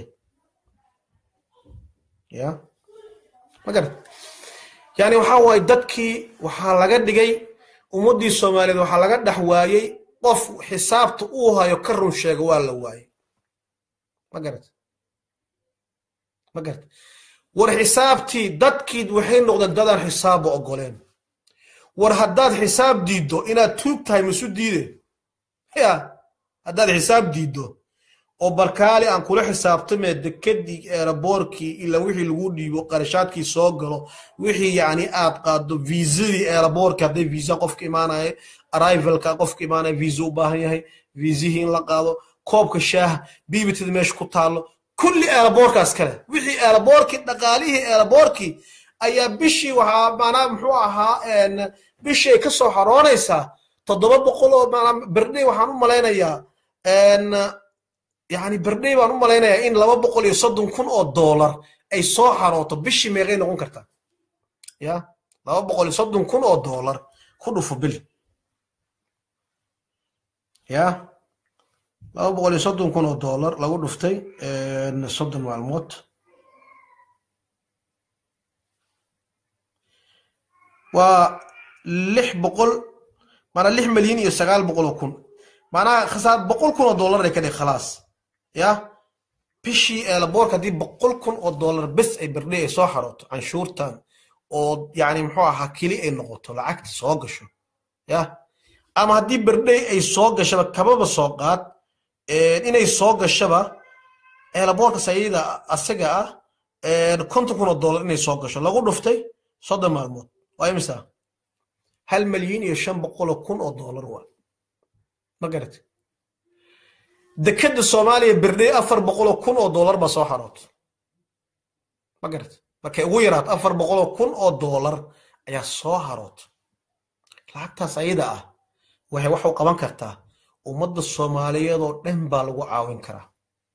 Speaker 1: ya magar yani waxa way dadkii waxa laga dhigay umudii Soomaaliyeed waxa laga dhaxwaayay qof xisaabta uu hayo ka run sheego waa la waayay ما قرت ما قرت ور حسابتي ددكيد وحين نقدر ددان حسابه أقولين ور هداد حساب ديدو إنا توك تايم سود ديده يا هداد حساب ديدو أو بركالي أن كل حساب تمه دكدي ربوركي إلا وحي الودي وقرشاتكي صوغلو وحي يعني أبقى دو فيزي ربوركا دي فيزا قفك إيمانا أرايفل كا قفك إيمانا فيزو باهي فيزيهين لقالو كوب كشاه بيبت المش كتالو كل أربوركاس كله وحي أربوركي دقاليه أربوركي أي بشي وها معنا محوها إن بشي كسر حرانيسا تضرب بقوله معنا بردي وحنو ملاينا يا إن يعني بردي وحنو ملاينا يا إن لما بقول يصدق كون أو دولار أي صو حراته بشي مغين نقول كرتا يا لما بقول يصدق كون أو دولار كله فبل يا لو بقول يصدق كون دولار لو دفتي ان صدق معلومات و لح بقول معنا لح مليون يسقال بقول كون معنا خسارة بقول كون دولار كده خلاص يا بيشي البوركة دي بقول كون دولار بس اي برلي صحرت عن شورتان او يعني محوها حكيلي اي نقطة لعكت سوقشو يا اما هدي برلي اي سوقشو كباب السوقات inay soo gashaba ee laboorka sayida asaga ah كنت كنا الدولار إني سوق شو لقول رفتي صدق معلومات وأي مسا هل مليون يشان بقوله كون الدولار هو ما قرأت دكتور الصومالي بردي أفر بقوله كون الدولار بصحارات ما قرأت ويرات أفر بقوله كون الدولار يا صحارات لعبتها سعيدة وهي وحو قبان كرتا ومد الصومالية دو دين بالغو عاوين كرا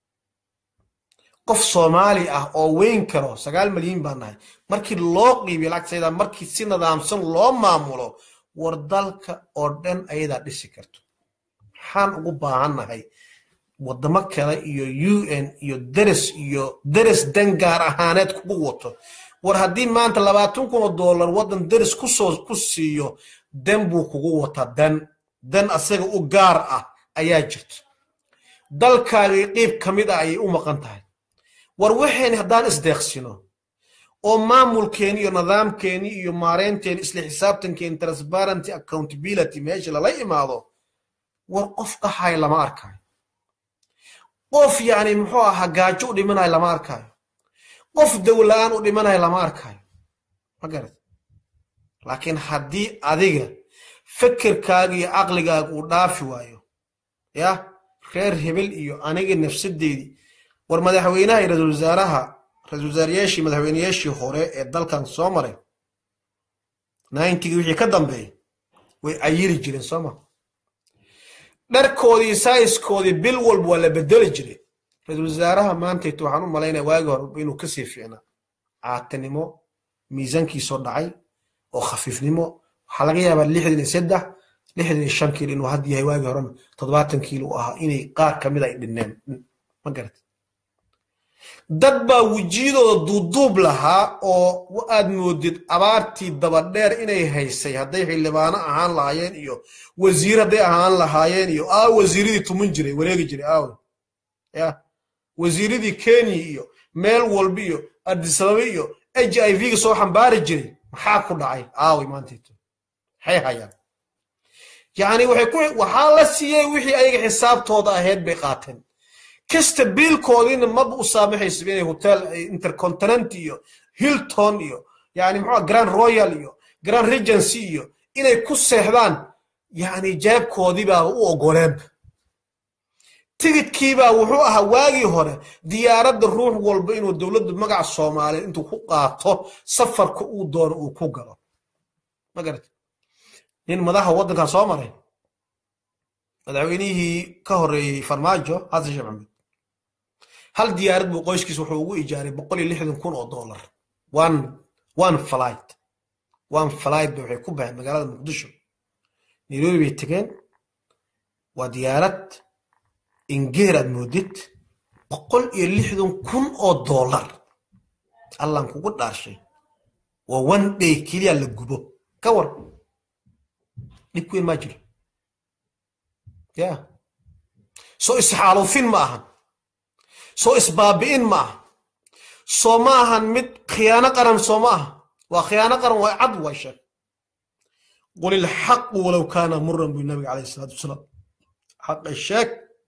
Speaker 1: قف صومالي اه او وين كرو سقال مليين باناي مركي لو قيبي لعك سيدا مركي سينا دامسن لو مامولو وردالك او دين ايدا ديسي كرتو حان اقو باعنا هاي ودما كلا iyo U N iyo درس iyo درس دنگار اهانات كبووتو war haddii maanta labaatan kun oo dollar wadan daris ku soo ku siiyo dan buu kugu wata dan dan asaga u gaar ah ayaa jirta dalkaaga qeyb kamid ah ay u maqan tahay war waxeen haddaan isdeeqsino oo maamulkeeni iyo nidaamkeeni iyo maareynteeni isla xisaabtankeeni transparency accountability meesha la imaado war qof dhahay lama arkayo qof yaani muxuu ahaa gaajo u dhimanay lama arkayo qof dawlaan u dhimanay lama arkayo ma garad laakiin haddii adiga fikirkaaga iyo aqligaaga uu dhaafi waayo ya reer hebel iyo aniga nafsadeedii war madaxweynaha iyo ra'iisul wasaaraha ra'iisul wasaarayaashii madaxweynayaashii hore ee dalkan soo maray ninety wixii ka dambeeyay way ayiri jireen Soomaa dharkoodii size-koodii bil walba waa la bedeli jiray ra'iisul wasaaraha maanta intuu waxaan u malaynaa waagi hore inuu ka sii fiicnaa caatanimo miisaankiisoo dhacay oo khafiifnimo waxaa laga yaabaa lixdan iyo saddex lixdan iyo shan kiilo inuu had yahay waagi horena toddobaatan kiilo u ahaa inay qaar ka mid ay dhinneen ma garat dad baa wejiyadooda duuduub lahaa oo aad moodid abaartii dabadheer inay haysay hadday xildhibaano ahaan lahaayeen iyo wasiir hadday ahaan lahaayeen iyo aa wasiiradii tuman jiray wareegi jiray aawe ya wasiiradii Kenya iyo meel walba iyo Addis Ababa iyo H I V ga soo xambaari jiray maxaa ku dhacay aawe maanteeto hay hayaan yani waxay ku waxa la siiyay wixii ayaga xisaabtooda ahayd bay qaateen kasta biilkoodina ma u saamaxayso inay hotel intercontinental iyo Hilton iyo yani muxuu Grand Royal iyo Grand Regency iyo inay ku seexdaan yani jeebkoodii baa u ogoleen tigidkii baa wuxuu ahaa waagi hore diyaaradda ruux walba inuu dawladda magaca Soomaaliya intuu ku qaato safarka uu doono uu ku galo ma garat nin madaxa wadanka soo maray madaxweynihii ka horeeyay Farmaajo Xasan Sheikh Maxamed hal diyaarad buu qoyskiisa wuxuu ugu ijaaray boqol iyo lixdan kun oo dollar one one flight one flight waxay ku baxay magaalada Muqdisho Nairobi bay tageen waa diyaarad ingeerad moodid boqol iyo lixdan kun oo dollar allan kugu dhaarshay waa one day kaliya la gubo ka war dhibkeen ma jiro ya soo isxaalufin ma ahan soo isbaabi'in ma aha soo ma ahan mid khiyaano qaran soo ma aha waa khiyaano qaran waa cad waa sheeg qul ilxaq walow kaana murran bu nabiga calayhi salaatu wasalaam xaq sheeg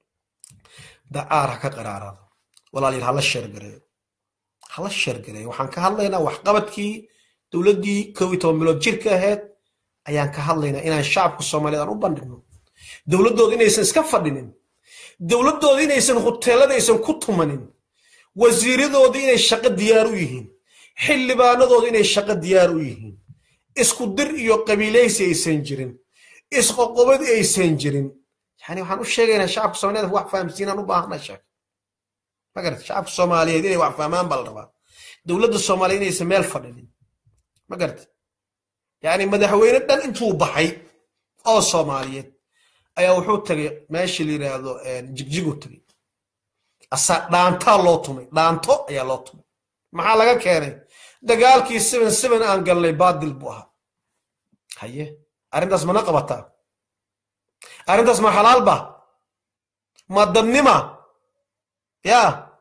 Speaker 1: dacaara ka qaraarada walaaliin hala sheergareeyo hala sheergareeyo waxaan ka hadlaynaa waxqabadkii dowladdii kow iyo toban bilood jirka ahayd ayaan ka hadlaynaa inaan shacabka Soomaaliyeed u bandhigno dawladooda inaysan iska fadhinin dawladooda inaysan hoteelada aysan ku tumanin wasiiradooda inay shaqo diyaar u yihiin xildhibaanadooda inay shaqo diyaar u yihiin isku dir iyo qabiilaysi aysan jirin isqoqobad aysan jirin yani waxaan u sheegaynaa shacabka Soomaaliyeed wax fahamsiinaan u baahnaa sheeg ma garat shacabka Soomaaliyeed inay wax fahmaan bal rabaa dawladda Soomaaliyeed inaysan meel fadhinin ma garat yani madaxweyne dhan intuu baxay oo Soomaaliyeed ayaa wuxuu tagay meeshii la yiraahdo jigjigu tagay asa dhaanta loo tumay dhaanto ayaa loo tumay maxaa laga keenay dagaalkii seven seven aan galnay baadil buu ahaa haye arintaas mana qabataa arintaas ma xalaal ba ma dadnima ya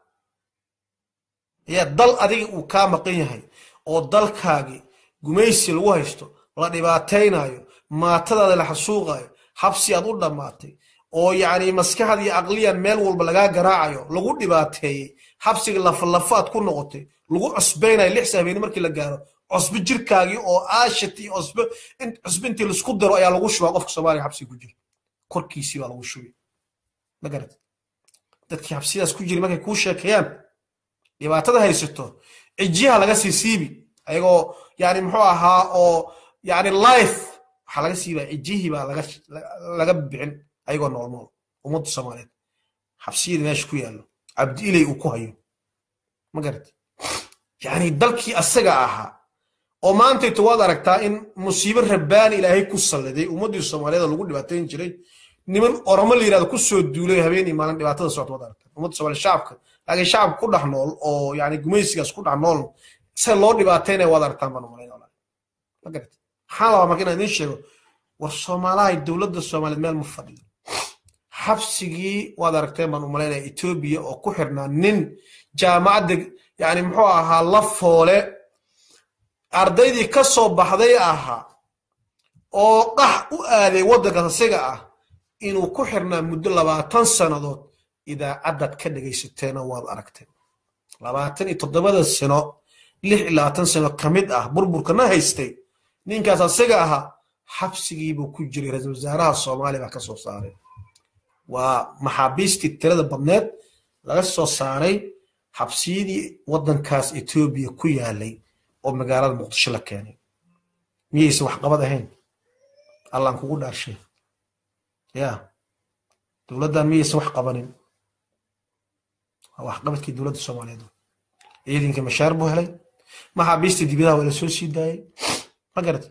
Speaker 1: ya dal adiga uu ka maqan yahay oo dalkaagi gumaysi lagu haysto la dhibaateynayo maatadaada la xasuuqayo habsi aad u dhamaatay oo yani maskaxda iyo aqliyan meel walba laga garaacayo lagu dhibaateeyay xabsiga lafaad ku noqotay lagu cusbeenay lix habeen markii la gaaro cusbo jirkaagi oo aashati cusbo in cusbintii la isku daro ayaa lagu shubaa qofka Soomaaliya xabsi ku jira korkiisii baa lagu shubay ma garad dadkii xabsiyaas ku jira markay ku sheekayaan dhibaatada haysato ejiha laga sii siibi ayagoo yani muxuu ahaa oo yani life waxa laga siibaa ejihi baa laga laga bixin ayagoo nool nool ummadda Soomaaliyeed xabsiyada meesha ku yaalo abdi ilay uu ku hayo ma garad yani dalkii asaga ahaa oo maanta inta waad aragtaa in musiibo rabbaani ilaahay ku salladay ummadii Soomaaliyeed lagu dhibaateyn jiray niman Oromo la yiraahdo ku soo duulay habeenii maalin dhibaatada socod wada aragtaa ummadda Soomaaliyeed shacabka laakiin shacabka ku dhax nool oo yani gumaysigaas ku dhax nool si loo dhibaateynay wada aragtaan baan u maleeyaa ma garad xaalada markii aan idin sheego war Soomaaliya dawladda Soomaaliyeed meel ma fadhiyo xabsigii wada aragteen baan u maleeyaa Itoobiya oo ku xirnaa nin jaamacadda yani muxuu ahaa la foole ardaydii ka soo baxday ahaa oo qax u aaday waddanka asiga ah inuu ku xirnaa muddo labaatan sanadood idaacadad ka dhagaysateena waad aragteen labaatan iyo toddoba sano lix iyo labaatan sano kamid ah burburkana haystay ninkaas asiga ahaa xabsigii buu ku jiray ra'iisul wasaaraha Soomaaliya ka soo saaray waa maxaabiistii tirada badneed laga soo saaray xabsiyadii waddankaas Itoobiya ku yaalay oo magaalada Muqdisho la keenay miyaysa wax qabad ahayn Allah kugu dhaarshay ya dawladda miyaysa wax qabanin wax qabadkii dawladda Soomaaliyeed ciidanka mashaar buu helay maxaabiistii dibadaha wala soo sii daayay ma garad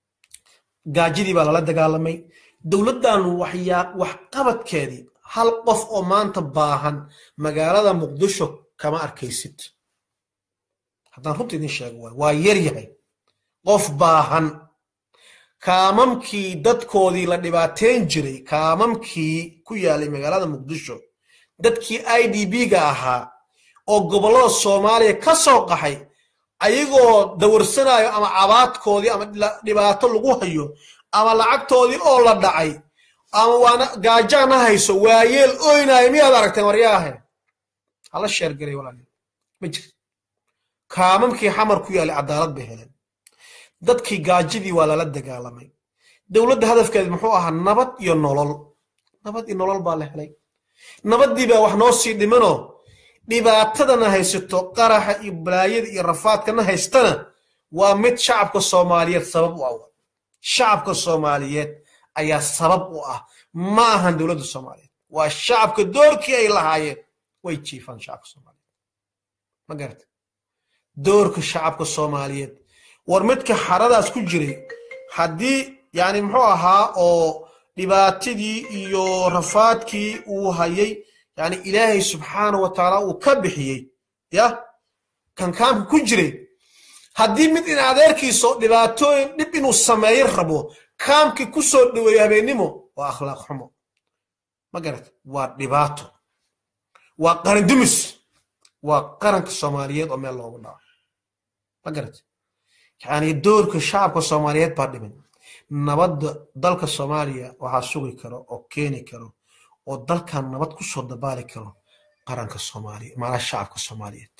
Speaker 1: gaajidii baa la dagaalamay dawladdan waxyaa wax qabadkeedii hal qof oo maanta baahan magaalada Muqdisho kama arkaysid haddaan runtii idin sheego waa yar yahay qof baahan kaamamkii dadkoodii la dhibaateyn jiray kaamamkii ku yaalay magaalada Muqdisho dadkii I D B ga ahaa oo gobolada Soomaaliya ka soo qaxay ayagoo dawarsanayo ama cabaadkoodii ama dhibaato lagu hayo ama lacagtoodii oo la dhacay ama waana gaajana hayso waayeel ooynaay miyaad aragteen waryaahe hala sheer garay walaal ma jiro kaamamkii xamar ku yaalay cadaalad bay heleen dadkii gaajidii waa lala dagaalamay dawladda hadafkeedu muxuu ahaa nabad iyo nolol nabad iyo nolol baa la helay nabadii baa wax noo sii dhimano dhibaatadana haysato qaraxa iyo balaayada iyo rafaadkana haystana waa mid shacabka Soomaaliyeed sabab u ah shacabka Soomaaliyeed ayaa sabab u ah ma ahan dawladda Soomaaliyeed waa shacabka doorkii ay lahaayeen way jiifan shacabka Soomaaliyeed ma garad doorka shacabka Soomaaliyeed war midka xaradaas ku jiray hadii yani muxuu ahaa oo dhibaatadii iyo rafaadkii uu hayay yani Ilaahay subhanahu wa ta'ala uu ka bixiyay ya kan kaam ku jiray hadii mid in adeerkiiso dhibaatooyin dib inuu sameeyo rabo kaamki ku soo dhaweeyay habeenimo waa akhlaaq xumo ma garad waa dhibaato waa qaran dumis waa qaranka Soomaaliyeed oo meel loogu dhaco ma garad yani doorka shacabka Soomaaliyeed baa dhiman nabadda dalka Soomaaliya waxa sugi karo oo keeni karo oo dalkan nabad ku soo dabaali karo qaranka Soomaaliya ma shacabka Soomaaliyeed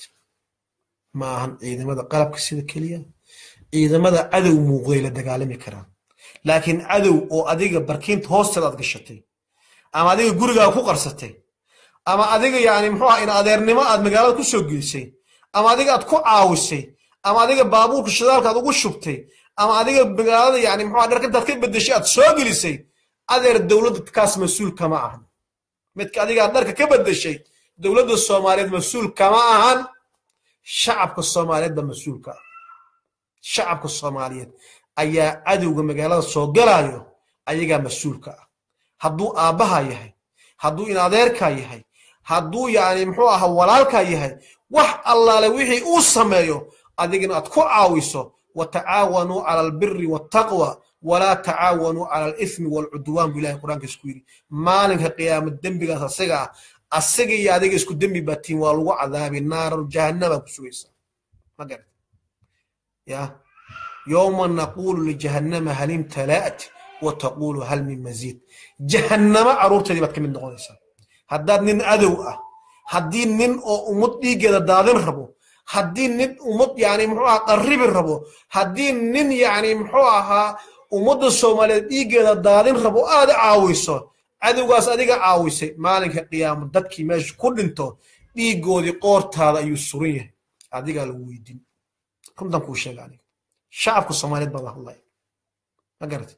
Speaker 1: ma ahan ciidamada qalabka sida kaliya ciidamada cadow muuqday la dagaalami karaan laakiin cadow oo adiga barkiinta hoosteeda gashatay ama adiga guriga ku qarsatay ama adiga yani muxuu ahaa in adeernimo aad magaalada ku soo geysay ama adiga aad ku caawisay ama adiga baabuurka shidaalka aad ugu shubtay ama adiga magaalada yani muxuu ahaa dharka dadka bedeshay aad soo gelisay adeer dawladda kaas mas'uul kama ahan midka adiga dharka ka bedeshay dawladda Soomaaliyeed mas'uul kama ahan shacabka Soomaaliyeed ba mas'uulka shacabka Soomaaliyeed ayaa cadowga magaalada soo galaayo ayaga mas'uulka hadduu aabaha yahay hadduu in adeerka yahay hadduu yani muxuu ahaa walaalka yahay wax allaale wixii uu sameeyo adigina aad ku caawiso وتعاونوا على البر والتقوى ولا تعاونوا على الإثم والعدوان بالله القرآن كسكوري مالك قيام الدم بقى السجع السجع يا ذيك اسكو الدم باتين والو عذاب النار جهنم بسويسا ما قال يا يوم نقول لجهنم هل امتلأت وتقول هل من مزيد جهنم عروت دي بتكمل نقوليسا هداد نين عدو أه هدين نين أمود ديجا دادن ربو هدين نين أمود يعني محوها قريب الربو هدين نين يعني محوها أمود الصومالي ديجا دادن ربو هذا عاويسو عدو قاس أديك عاويسي مالك قيام دتكي ماش كل انتو ديجو دي قورت هذا يسوريه أديك الويدين كم دم كوشة يعني شعبك الصومالي بالله الله ما قرت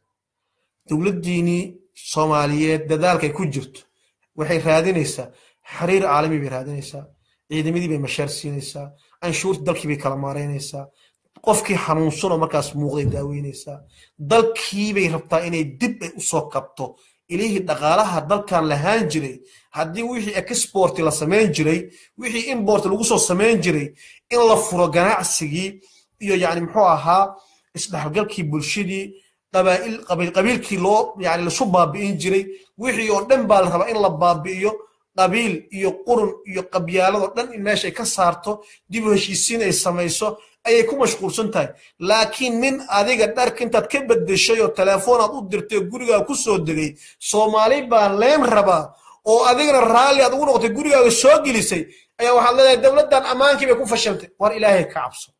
Speaker 1: دولة ديني صوماليات دذلك كجرت وحي رادينيسا حرير عالمي برادينيسا عيدمي دي بمشار سينيسا أنشور دلكي بكلمارينيسا قفكي حنونسون ومركز موغي داوينيسا دلكي بيربطا إني دب أسوق كبتو إليه دغالها دلكان لهان جري هدي ويحي اكسبورت لسمين جري ويحي امبورت لغوصو سمين جري إن لفرو قناعسيجي iyo yani muxuu ahaa isdhaxgalkii bulshadii qabaa'il qabiil qabiilkii loo yani la soo baabi'in jiray wixii oo dhan baa la rabaa in la baabi'iyo qabiil iyo qurun iyo qabyaalado dhan in meesha ka saarto dib u heshiisiin ay samayso ayay ku mashquulsan tahay laakiin nin adiga dharka intaad ka bedeshay oo telefoon aad u dirtay guriga ku soo degay Soomaali baan leen rabaa oo adigana raali aad ugu noqotay gurigaaga soo gelisay ayaa waxa leedahay dawladdan amaankii bay ku fashiltay war ilaahay ka cabso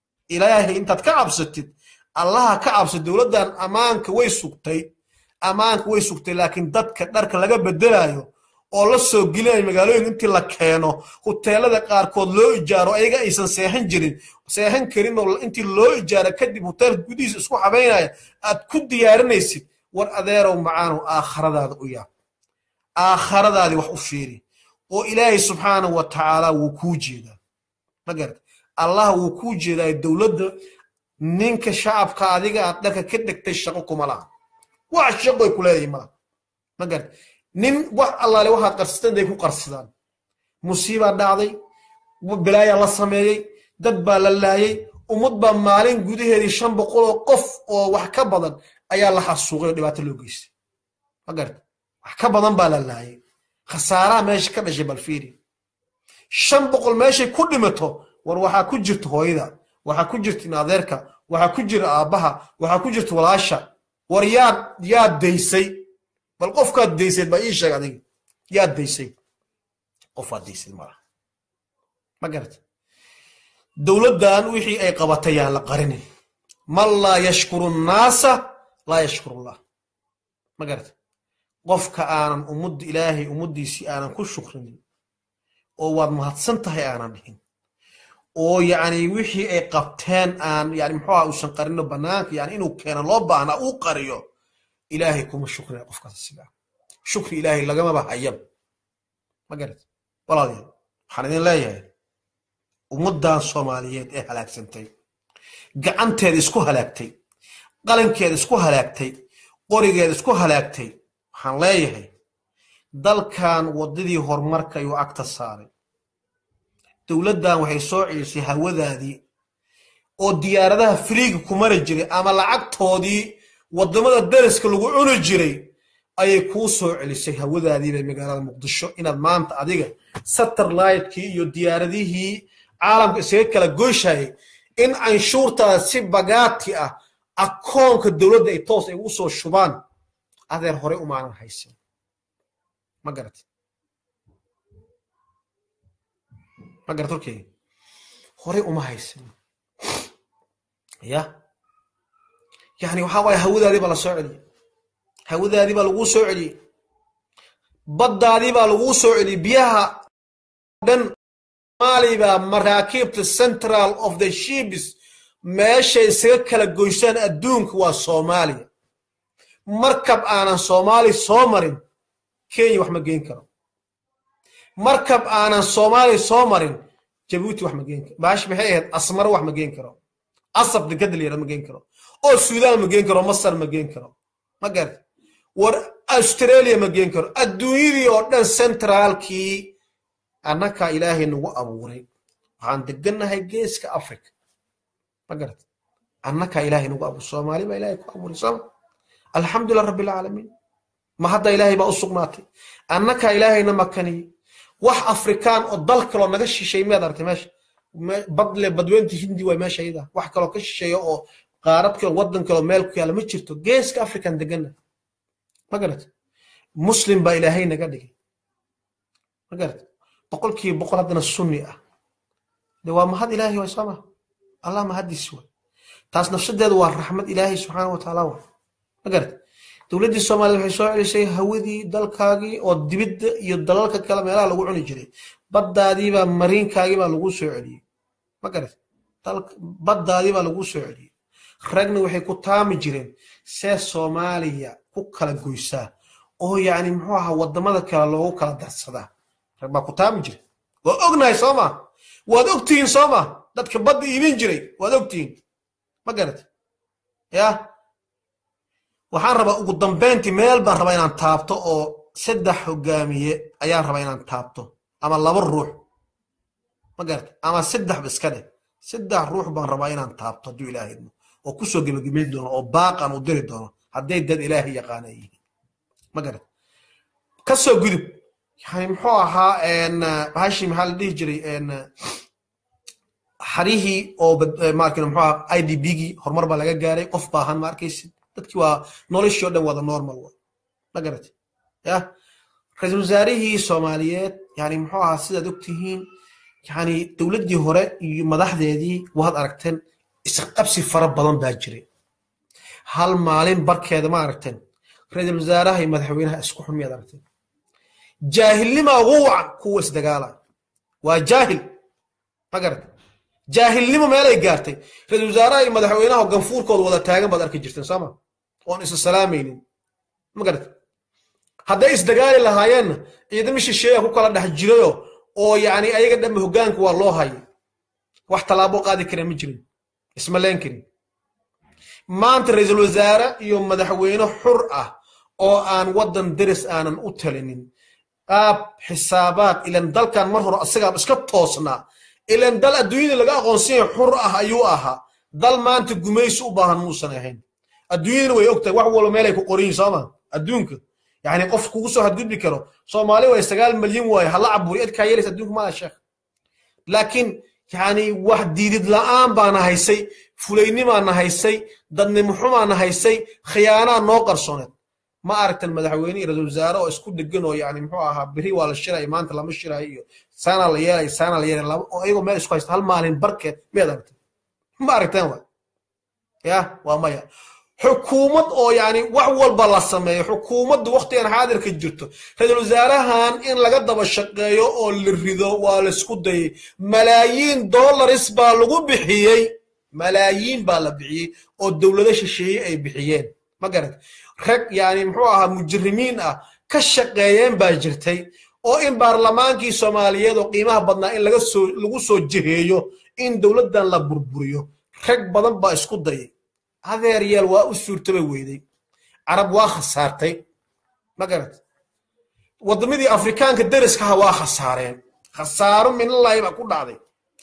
Speaker 1: إلهي أنت تكعبستid الله كعبس دولدان أمانك ويسوقتي أمانك ويسوقتي لكن دتك درك لقى بدلايو oo la soo gilay magaalooyin intii la keeno hoteelada qaar kood loo ijaaro ayaga aysan seexan jirin seexan karin oo intii loo ijaaro kadib hotel gudiis isku xabeynaya aad ku diyaarinaysid war adeerow macaano aakhiradaada u yaa aakhiradaadi wax u fiiri oo ilaahay subhanahu wa ta'ala wuu ku jeedaa magarad الله وكوجي ذا الدولة نينك شعب كاديجا أتذكر كده تشتغل كملا وعشقه يقول هذه ملا ما قال نين وح الله لو واحد قرصتان ده يكون قرصتان مصيبة داعي وبلاي الله سمعي دب لله ومدبر مالين جودي هذه الشام بقوله قف وحكب بدن أي الله حسوقه دبات اللوجيس ما قال حكب بدن بالله خسارة ماشي كده جبل فيري الشام بقول ماشي كل متو war waxa ku jirto hooyada waxa ku jirto naadeerka waxa ku jira aabaha waxa ku jirto walaasha war yaad yaad deysay bal qofka deysay ba ii sheeg adiga yaad deysay qofka deysay mara ma garat dawladdan wixii ay qabatay la qarinin man la yashkuru an-nasa la yashkuru Allah ma garat qofka aanan umud ilaahi umuddiisi aanan ku shukrinin oo waad mahadsan tahay aanan dhihin oo yani wixii ay qabteen aan yani muxuu ahaa usan qarino banaanka yani inuu keeno loo baahna uu qariyo ilaahay kuma shukriya qofkaas sidaa shukri ilaahay lagama bahayab ma garad walaalayaal waxaan idin leeyahay ummaddan Soomaaliyeed ee halaagsantay gacanteeda isku halaagtay qalankeeda isku halaagtay qorigeeda isku halaagtay waxaan leeyahay dalkan wadadii horumarka iyo agta saaray dawladdan waxay soo ciisay hawadaadii oo diyaaradaha friiga ku mari jiray ama lacagtoodii wadamada dariska lagu cuni jiray ayay ku soo celisay hawadaadii bay magaalada Muqdisho inaad maanta adiga satellite-kii iyo diyaaradihii caalamka isaga kala goyshay in anshuurta si bagaati ah akoonka dawladda ay toos ay u soo shubaan adeer hore u maanan haysan ma garat ما قرأت تركي هوري وما هيسن يا يعني وحاول هودا دي بلا سعودي هودا دي بلا وو سعودي بدا دي بلا وو سعودي بيها دن مالي با مراكب السنترال اوف ذا شيبس ماشي سكلا جويسان ادونك وا صوماليا مركب انا صومالي صومرين كيني wax ma geen karo markab aanan Soomaali soo marin Djibouti wax ma geen karo baash maxay ahayd asmar wax ma geen karo asab digad leeyahay ma geen karo oo Suudaan ma geen karo Masar ma geen karo ma gaar war Australia ma geen karo adduunyadii oo dhan centralkii anaka ilaahay nagu abuuray waxaan deganahay geeska Afrika ma gaar anaka ilaahay nagu abuuray Soomaali ba ilaahay ku abuuray soo alxamdulillah rabbil alamin ma hadda ilaahay ba u sugnaatay anaka ilaahayna makani wax afrikaan oo dal kale naga shisheey meed artay meesha badle badweyntii hindi way meesha iyada wax kale ka shisheeyo oo qaarad kale wadan kale meel ku yaala ma jirto geeska african degana ma garat muslim ba ilaahay naga dhigay ma garat boqolkii boqol hadana sunni ah de waa mahad ilaahay waa sama allah mahadis waa taas nafsadeedu waa raxmad ilaahay subhanahu wa ta'ala ma garat dawladda Soomaaliya waxay soo celisay hawadii dalkaagii oo dibadda iyo dalalka kale meelaha lagu cuni jiray baddaadii baa mariinkaagii baa lagu soo celiyay ma garat dalka baddaadii baa lagu soo celiyay ragna waxay ku taami jireen see Soomaaliya ku kala goysaa oo yaani muxuu ahaa wadamada kale loogu kala darsadaa rag baa ku taami jiray waa ognahay Soomaa waad ogtiin Soomaa dadka badda iibin jiray waad ogtiin ma garat yaa waxaan rabaa ugu dambeyntii meel baan rabaa inaan taabto oo saddex hogaamiye ayaan rabaa inaan taabto ama laba ruux ma garat ama saddex iska dheh saddex ruux baan rabaa inaan taabto haduu ilaahay oo ku soo gabagabay doono oo baaqan u diri doono haday dad ilaahay yaqaanay ma garat ka soo gudub yani muxuu ahaa een hashim hal dhigi jiray een xarihi oo markii muxuu ahaa I D B gi hormar ba laga gaaray qof baahan markaysid dadkii waa noloshii dhan wada normal waa ma garat ya ra'iisul wasaarihii Soomaaliyeed yani muxuu ahaa sida ogtihiin yani dawladii hore iyo madaxdeedii waad aragteen isqabsi fara badan baa jiray hal maalin barkeeda ma aragteen ra'iisul wasaaraha iyo madaxweynaha isku xumiyad aragteen jaahilnimo ugu wacan kuwa isdagaala waa jaahil ma garat jaahilnimo meel ay gaartay ra'iisul wasaaraha iyo madaxweynaha ganfuurkooda wada taagan baad arki jirteen sama oo is salaamaynin ma garat haday isdagaali lahaayeen ciidamo shisheeye ku kala dhax jirayo oo yaani ayaga dhamma hogaanka waa loo hayay wax talaabo qaadi kara ma jirin isma leen karin maanta ra'iisul wasaare iyo madaxweyne xur ah oo aan wadan daris aanan u talinin qaab xisaabaad ilan dalkan mar hore asaga iska toosnaa ilan dal adduunyada laga aqoonsan xur ah ayuu ahaa dal maanta gumaysi u baahan muusan ahayn adduunyada way ogtahay wax walba meel ay ku qorin Soomaa adduunka yani qof kugu soo hadgudbi karo Soomaaliya way sagaal milyan way hala caburi id ka yeelaysa adduunka ma sheekh laakiin yani wax diidid la'aan baan haysay fulaynima na haysay dadnimo xuma na haysay khiyaana noo qarsooneed ma aragtan madaxweyne iyo ra'iisul wasaare oo isku dhigan oo yani muxuu ahaa biri waa la shiray maanta lama shiray iyo sana la yeelay sana la yeelay oo ayago meel isku haysta hal maalin barkeed meed aragtan ma aragtan waa ya waa maya xukuumad oo yani wax walba la sameeyo xukuumaddu waqtigan xaadirka jirto ra'iisul wasaarahan in laga daba shaqeeyo oo la rido waa la isku dayay malaayiin dollars baa lagu bixiyay malaayiin baa la bixiyay oo dawladda shisheeye ay bixiyeen ma garan rag yani muxuu ahaa mujrimiin ah ka shaqeeyeen baa jirtay oo in baarlamaankii Soomaaliyeed oo qiimaha badnaa in laga soo lagu soo jiheeyo in dawladdan la burburiyo rag badan baa isku dayay adeer yeel waa u suurtaba weeday arab waa khasaartay ma garat wadamadii afrikaanka dariska waa khasaareen khasaaro min Allah ba ku dhacday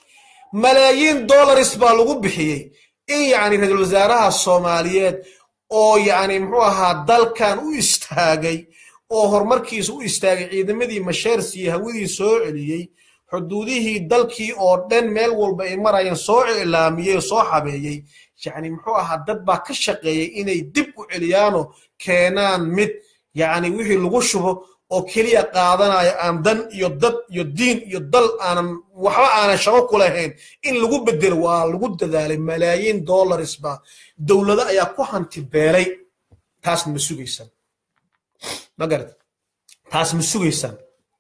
Speaker 1: malaayiin dollars baa lagu bixiyay in yaani ra'iisul wasaaraha Soomaaliyeed oo yaani muxuu ahaa dalkan u istaagay oo horumarkiisa u istaagay ciidamadii mashaarsi hawadii soo celiyay xuduudihii dalkii oo dhan meel walba ay marayeen soo ilaamiyay soo xabeeyay يعني محو أها دد با كشقية إني دب عليانو كينان مد يعني وحي لغشبه أو كليا قادنا أم دن يدد يدين يدل أنا وحوا أنا شوكو لهين إن لغو بدل والغو ددالي ملايين دولار اسبا دولة دا أياكو هانتبالي تاس مسوغيسان ما قرد تاس مسوغيسان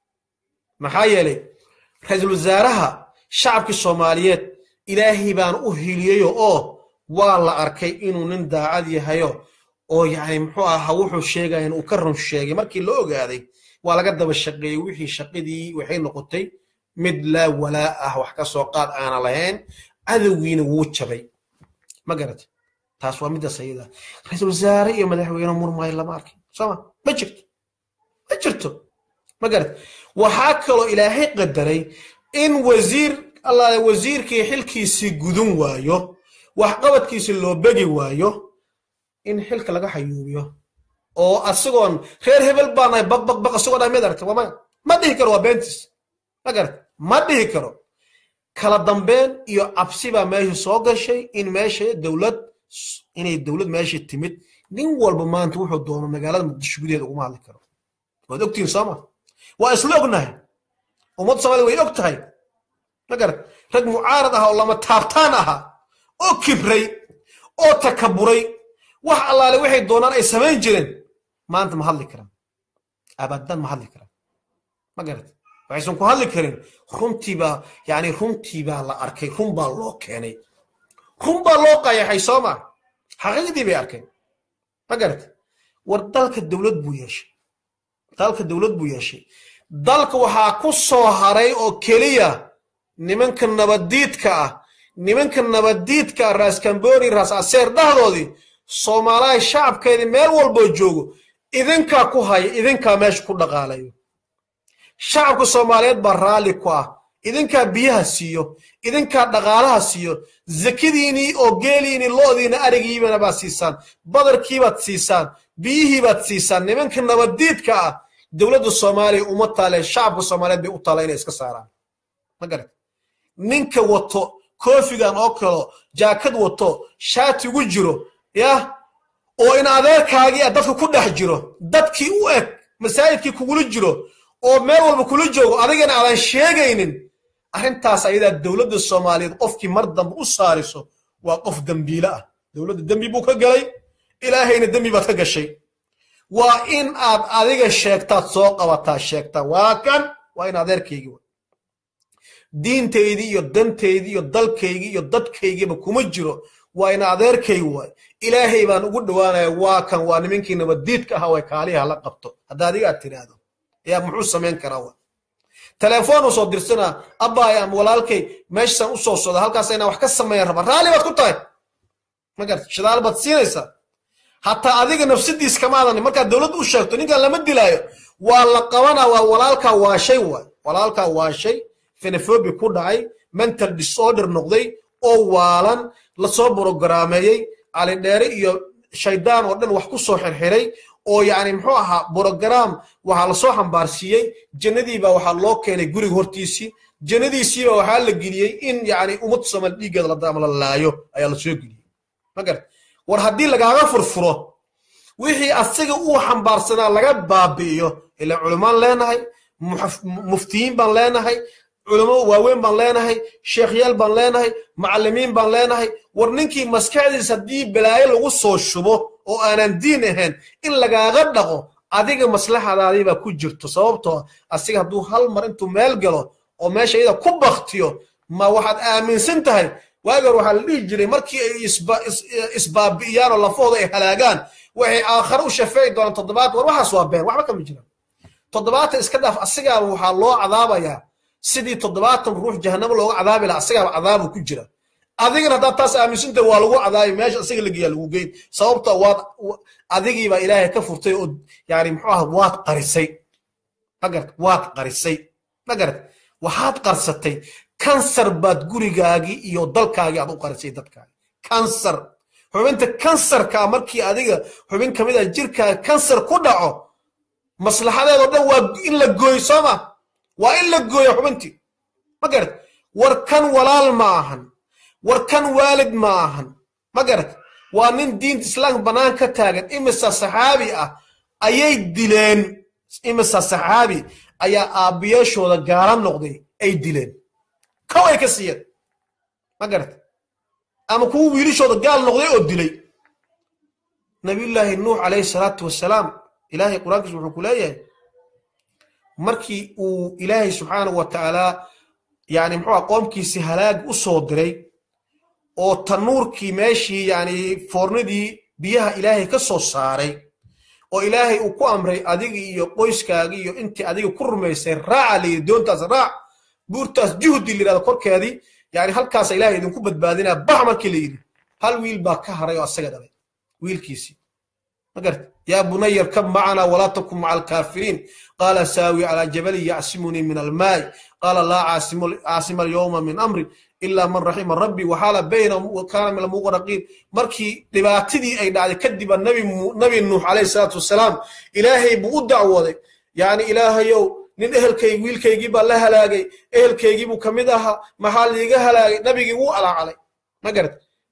Speaker 1: محايا لي رئيس الوزراء شعبك الصوماليات إلهي بان أهليو أوه waa la arkay inuu nin daacad yahay oo yahay muxuu ahaa wuxuu sheegay inuu ka run sheegay markii la ogaaday waa laga daba shaqeeyay wixii shaqadii waxay noqotay mid la wala ah wax ka soo qaad aan lahayn adawgiina wuu jabay ma garatay taas waa mid sayida ra'iisul wasaare iyo madaxweyne murmay lama arkay sama ma jirto ma jirto ma garatay waxa kale ilaahay qadaray in wasiir Allah wasiirkii xilkiisi gudun waayo wax qabadkiisa loo bagi waayo in xilka laga xayuubiyo oo asagoon reer hebel baan ay baq baq baq asagoo dhameed aragtay wama ma dhihi karo waa beentis ma garat ma dhihi karo kala dambeyn iyo cabsi baa meesha soo gashay in meesha dawlad inay dawlad meesha timid nin walba maanta wuxuu doono magaalada muqdisho gudaheeda ugu hadli karo waad ogtiin sooma waa isla ognahay ummad Soomaaliya way og tahay nagar rag mucaarad ah oo lama taabtaan aha oo kibray oo takaburay wax allaale waxay doonaan ay sameyn jireen maanta ma hadli karaan abadan ma hadli karaan magarat waxaysan ku hadli karin runtii ba yaani runtii ba la arkay run baa loo keenay run baa loo qayaxay sooma xaqiiqdii bay arkeen magarat war dalka dawlad buu yeeshay dalka dawlad buu yeeshay dalka waxa ku soo haray oo kaliya nimanka nabadiidka ah nimanka nabadiidka raas Kamboni raas Aseer dhahdoodii Soomaaliya shacabkeedii meel walba joogo idinka ku hay idinka meesha ku dhaqaalayo shacabka Soomaaliyeed baa raali ku ah idinka biyaha siiyo idinka dhaqaalaha siiyo zakidiini oo geeliini loodiina arigiibana baa siisan badarkiibaad siisan biyihiibaad siisan nimanka nabadiidka ah dawladda Soomaaliya uma taale shacabka Soomaaliyeed bay u taale inay iska saaraan ma garan ninka wato koofigan oo kale jaakad wato shaati ugu jiro ya oo in adeerkaagii dadka ku dhex jiro dadkii u eg masaajidkii kugu jiro oo meel walba kula joogo adigana aan sheegaynin arrintaas ayada dawladda Soomaaliyeed qofkii mar dambe u saariso waa qof dambiile ah dawladda dambi buu ka galay ilaahayna dambi baad ka gashay waa in aad adiga sheegtaad soo qabataa sheegtaa waa kan waa in adeerkaygii diinteedii iyo danteedii iyo dalkaygii iyo dadkaygiiba kuma jiro waa in adeerkaygu way ilaahay baan ugu dhawaanaya waa kan waa nimankii nabadiidka ah way kaaliha la qabto hadaa adiga aad tiraado yaa muxuu sameyn karaa telefoon soo dirsana abbaay am walaalkay meeshan u soo socda halkaas ayna wax ka sameeyay raba raali baad ku tahay ma garad shidaal baad siinaysa hatta adiga nafsidiis kama adan marka dawladdu u sheegto ninka lama dilaayo waa la qabana waa walaalka waa shay waa walaalka waa shay xenophobia ku dhacay mental disorder noqday oo waalan la soo programeeyay ali dheere iyo shaydaan oo dhan wax ku soo xirxiray oo yaani muxuu ahaa program waxa la soo xambaarsiiyay jannadii baa waxa loo keenay guriga hortiisii jannadiisii baa waxa la geliyay in yaani ummad Soomaali dhiigeeda la daamla laayo ayaa la soo geliyay magar war hadii lagaaga furfuro wixii asaga uu xambaarsanaa laga baabi'iyo ila culumaan leenahay muftiyiin baan leenahay علماء واوين بان لينahay sheekhyal baan leenahay macallimiin baan leenahay war ninkii maskaxdiisa hadii balaayo lagu soo shubo oo aanan diin ahayn in lagaaga dhaqo adiga maslaxadaadii baa ku jirto sababtoo asiga haduu hal mar intuu meel galo oo meesha iyada ku baqtiyo ma waxaad aaminsan tahay waagar waxa la dhigi jiray markii ay isbaabiyaan oo lafooda ay halaagaan waxay aakhir u shafeey doonaan toddobaad war waxaas waa been waxba kama jiraan toddobaad iska dhaaf asiga waxa loo cadaabayaa sidii toddobaatan ruux jahannamo looga cadaabi la asiga cadaabu ku jira adigana hada taas aaminsan tahay waa lagu cadaabi meesha asiga lagiya lagu geey sababta waad adigii baa ilaahay ka furtay oo yaani muxuu ahaa waad qarisay agar waad qarisay agar waxaad qarsatay kansar baad gurigaagi iyo dalkaagi aad u qarisay dadkaaga kansar xubinta kansarka markii adiga xubin kamid ah jirka kansar ku dhaco maslaxadeedo dhan waa in la gooyo sooma waa in la gooyo xubinti ma garad war kan walaal ma ahan war kan waalid ma ahan ma garad waa nin diinta islaamka banaan ka taagan imisa saxaabi ah ayay dileen imisa saxaabi ayaa aabiyashooda gaara noqday ay dileen kow ay ka siiyeen ma garad ama kuwa wiilishooda gaal noqday oo dilay nabiyullaahi nuux alayhi salaatu wassalaam ilaahay quraankiisa wuxuu ku leeyahay markii uu ilaahay subhanahu wa ta'ala yaani muxuu qoomkiisi halaag u soo diray oo tanuurkii meeshii yaani foornadii biyaha ilaahay ka soo saaray oo ilaahay uu ku amray adiga iyo qoyskaaga iyo intii adiga ku rumaysay raaca doontaas raac buurtaas juhdi liraada korkeedii yaani halkaas ilaahay idinku badbaadina bax markii la yiri hal wiil baa ka haray oo asaga dhalay wiilkiisi magarta يا بني اركب معنا ولا تكن مع الكافرين قال ساوي على جبل يعصمني من الماء قال لا عاصم عاصم اليوم من امري الا من رحم ربي وحال بينهم وكان من المغرقين مركي دباتدي اي دعي كدب النبي نبي نوح عليه الصلاه والسلام الهي بو دعوده يعني الهي يو nin ehelkay wiilkaygii baa la halaagay ehelkaygii buu kamid ahaa maxaa liiga halaagay nabigii wuu alaacalay ma garad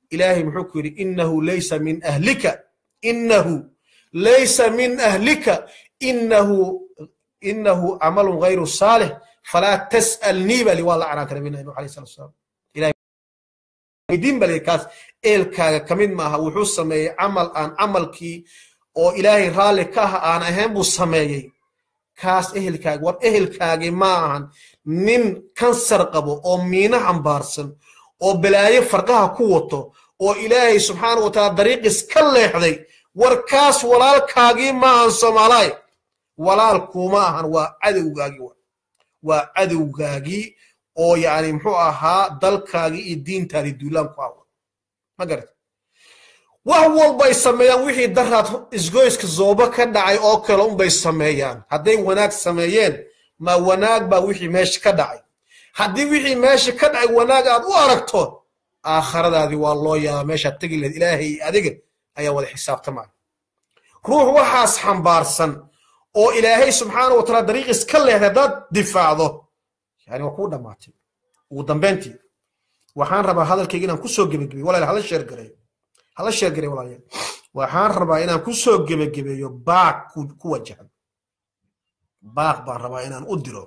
Speaker 1: إلهي محكوري إنه ليس من أهلك إنه ليس من أهلك إنه إنه عمل غير صالح فلا تسألني بل والله عنا كربنا إنه عليه الصلاة والسلام إلهي دين بلكاس إلكا كمين ما هو حسمي عمل أن عمل كي أو إلهي رالي كها أنا هم بسمي كاس إهلكا ور إهلكا جماعا من كنسر قبو أو مينا عم بارسن أو بلاي فرقها قوته أو إلهي سبحانه وتعالى طريق إسكالي حذي وركاس ولا الكاجي ما أنصم علي ولا الكوماهن وعدو جاجي وعدو جاجي أو يعني محوها دل كاجي الدين تاري دولان قاوة ما قرت وهو بيسميان وحي درات إسقويس كزوبة كدعي أو كلام بيسميان هدين وناك سميان ما وناك بوحي ماشي كدعي هدي وحي ماشي كدعي وناك أدو أركتو آخر هذه والله يا ماشي تقل إلهي أدق أيها والحساب تمام روح وحاس حنبارسن أو إلهي سبحانه وتعالى طريق إسكالي هذا دفاعه يعني وكودا ماتي ودنبنتي وحان ربا هذا الكيجينا كسو جبجبي ولا هذا الشير قري هذا الشير قري ولا يعني وحان ربا إنا كسو جبجبي يباع كوجه باق بان ربا إنا نقدره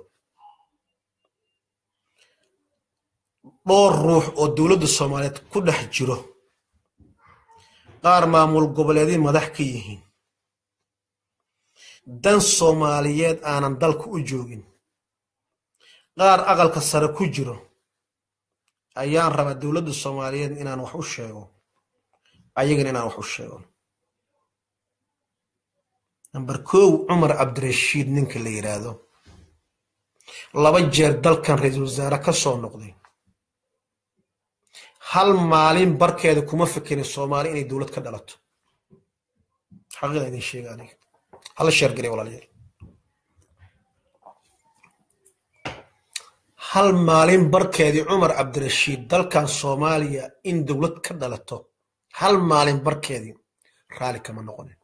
Speaker 1: دور روح أو دولة الصوماليات كل حجره قار مامول قبليين مدحكيين دان الصوماليات أنا ندلك أجوجين قار أقل كسر كجره أيام ربا دولة الصوماليات إنا نوحوش شيئا أيجن إنا نوحوش شيئا نمبر كو عمر عبد الرشيد ننك اللي يرادو لبجر دل كان رئيس وزراء كسو نقضي هل مالين بركة كوما فكرين الصومالي إني دولة كدلت حقيقة إني شيء يعني هل الشرقري ولا ليه هل مالين بركة عمر عبد الرشيد دل كان صوماليا إن دولة كدلته هل مالين بركة رالي كما نقول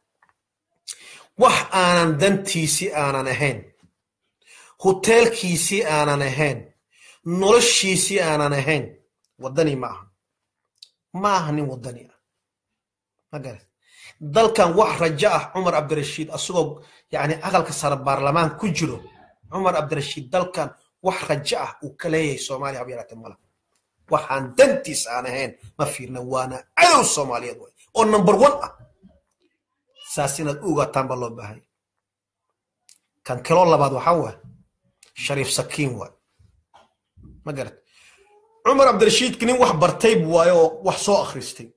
Speaker 1: وح أنا دنتيسي أنا نهين هوتيل كيسي أنا نهين نولشيسي أنا نهين ودني معهم ما هني ودني ما قالت دل كان وح رجاء عمر عبد الرشيد أسوق يعني أغلق صار البرلمان كجلو عمر عبد الرشيد دل كان وح رجاء وكليه سومالي عبيرات الملا وح أن دنتيس أنا هين ما في نوانا أيو الصومالية دوي أو نمبر ون ساسينا أوغا تنبالو بهاي كان كلو الله بعد وحوه شريف سكين واي ما قالت عمر عبد الرشيد كنين وح برتيب وايو وح سو أخرستي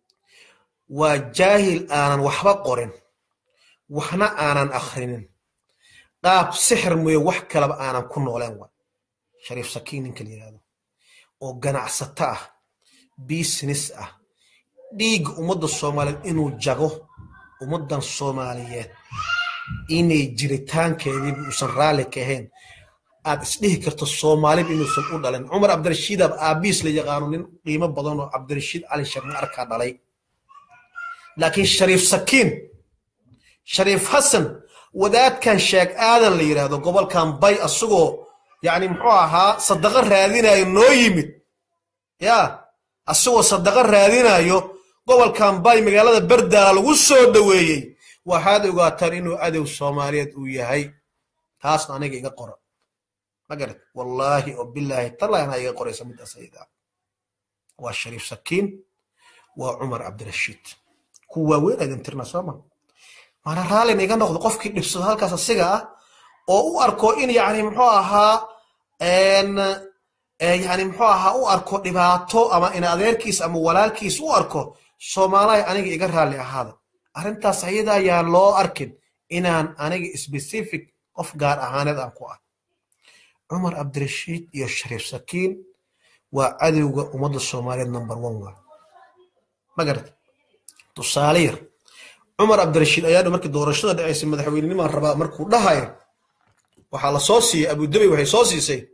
Speaker 1: وجاهل آنان وحبا قرن وحنا آنان أخرين قاب سحر موي وح كلاب آنان كنو لين واي شريف سكين كلي هذا oo ganacsata ah business ah dhiig umada Soomaaliyeed inuu jago umadan Soomaaliyeed inay jiritaankeedii uusan raali ka ahayn aad isdhihi karto Soomaaliyeed inuusan u dhalin Umar Abdirashiid aabis la yaqaano nin qiimo badan oo Abdirashiid Ali Sharmi arka dhalay laakiin Shariif Sakiin Shariif Hassan wadaad kan sheeg aadan la yiraahdo gobolkan bay asagoo يعني محوها صدق الرادينا ينويمت يا السوى صدق الرادينا يو قبل كان باي مقالة بردة الوصو دويي وهذا يقاتل إنه أدو الصوماليات وياهي تاسنا نيجي يقرأ ما قلت والله وبالله طلع أنا يقرأ سميت سيدا والشريف سكين وعمر عبد الرشيد كوا وين هذا انترنا سوما ما أنا رالي نيجي ناخذ قف كيف نفسه هالكاس السجا أو أركو إن يعني محوها إن يعني محوها أو أركو دبعتو أما إن أذيركيس أما ولالكيس أو أركو سومالاي أنا يقرر لي هذا أرنتا سيدا يا لو أركن إن أنا سبيسيفيك أفكار أهانة أقوى عمر عبد الرشيد يا شريف سكين وعدو أمد الصومالي نمبر ون ما قرت تصالير عمر عبد الرشيد أيادو مركز دورشة دعيس مدحوين ما ربا مركو دهاي وحال صوصي أبو دبي وحي صوصي سي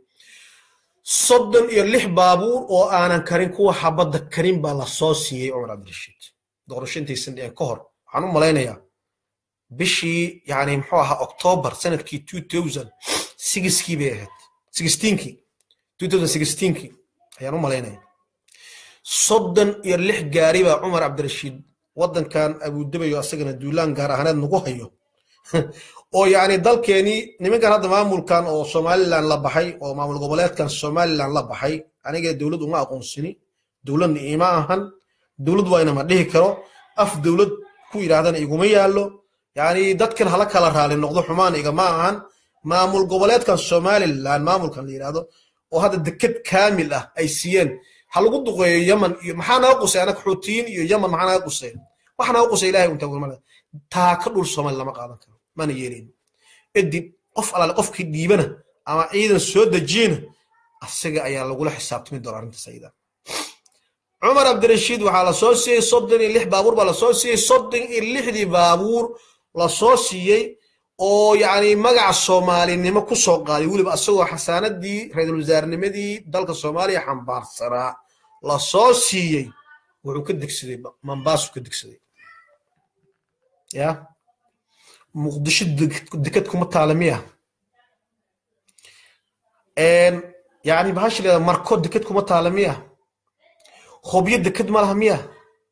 Speaker 1: صدن يرلح بابور أو أنا كريم كوا حبض كريم بالا صوصي عمر عبد الرشيد دورشين تي سندين كهر عنو ملاينا يا بشي يعني محوها أكتوبر سنة كي ألفين وستة كي بيهت ستاشر كي ألفين وستاشر كي يعني ملاينا صدن يرلح قاربة عمر عبد الرشيد ودن كان أبو دبي أسجن دولان قار هناد نقوهيو oo yaani dalkeeni nimankan hadda maamulkan oo Soomaaliland la baxay oo maamul goboleedkan Soomaaliland la baxay aniga dawladdu ma aqoonsini dawladna iima ahan dawlad waa inama dhihi karo af dawlad ku yiraahdana iguma yaalo yaani dadkan hala kala raali noqdo xumaan iga ma ahan maamul goboleedkan Soomaaliland maamulkan la yiraahdo oo hadda dekad kaamil ah ay siiyeen hal ugu duqeeyo Yemen iyo maxaa naga qusay anaka Xuutiyiin iyo Yemen maxaa naga qusay waxa naga qusay Ilaahay inta warmada taa ka dhul Soomaali lama qaadan karo mana yeelin idib qof alaal qofkii dhiibana ama ciidan soo dajina asaga ayaa lagu la xisaabtami doonaa arinta sayida Umar Abdirashiid waxa la soo siiyay soddon iyo lix baabuur baa la soo siiyay soddon iyo lix di baabuur la soo siiyay oo yaani magaca Soomaalinimo ku soo qaaday waliba asagoo xasaanadii ra'iisul wasaarnimadii dalka Soomaaliya xambaarsanaa la soo siiyay wuxuu ka digsaday Mombasa ka digsaday ya مقدشة دكت كم تعلميها إن يعني بهاش اللي مركود دكت كم تعلميها خبية دكت مالها مياه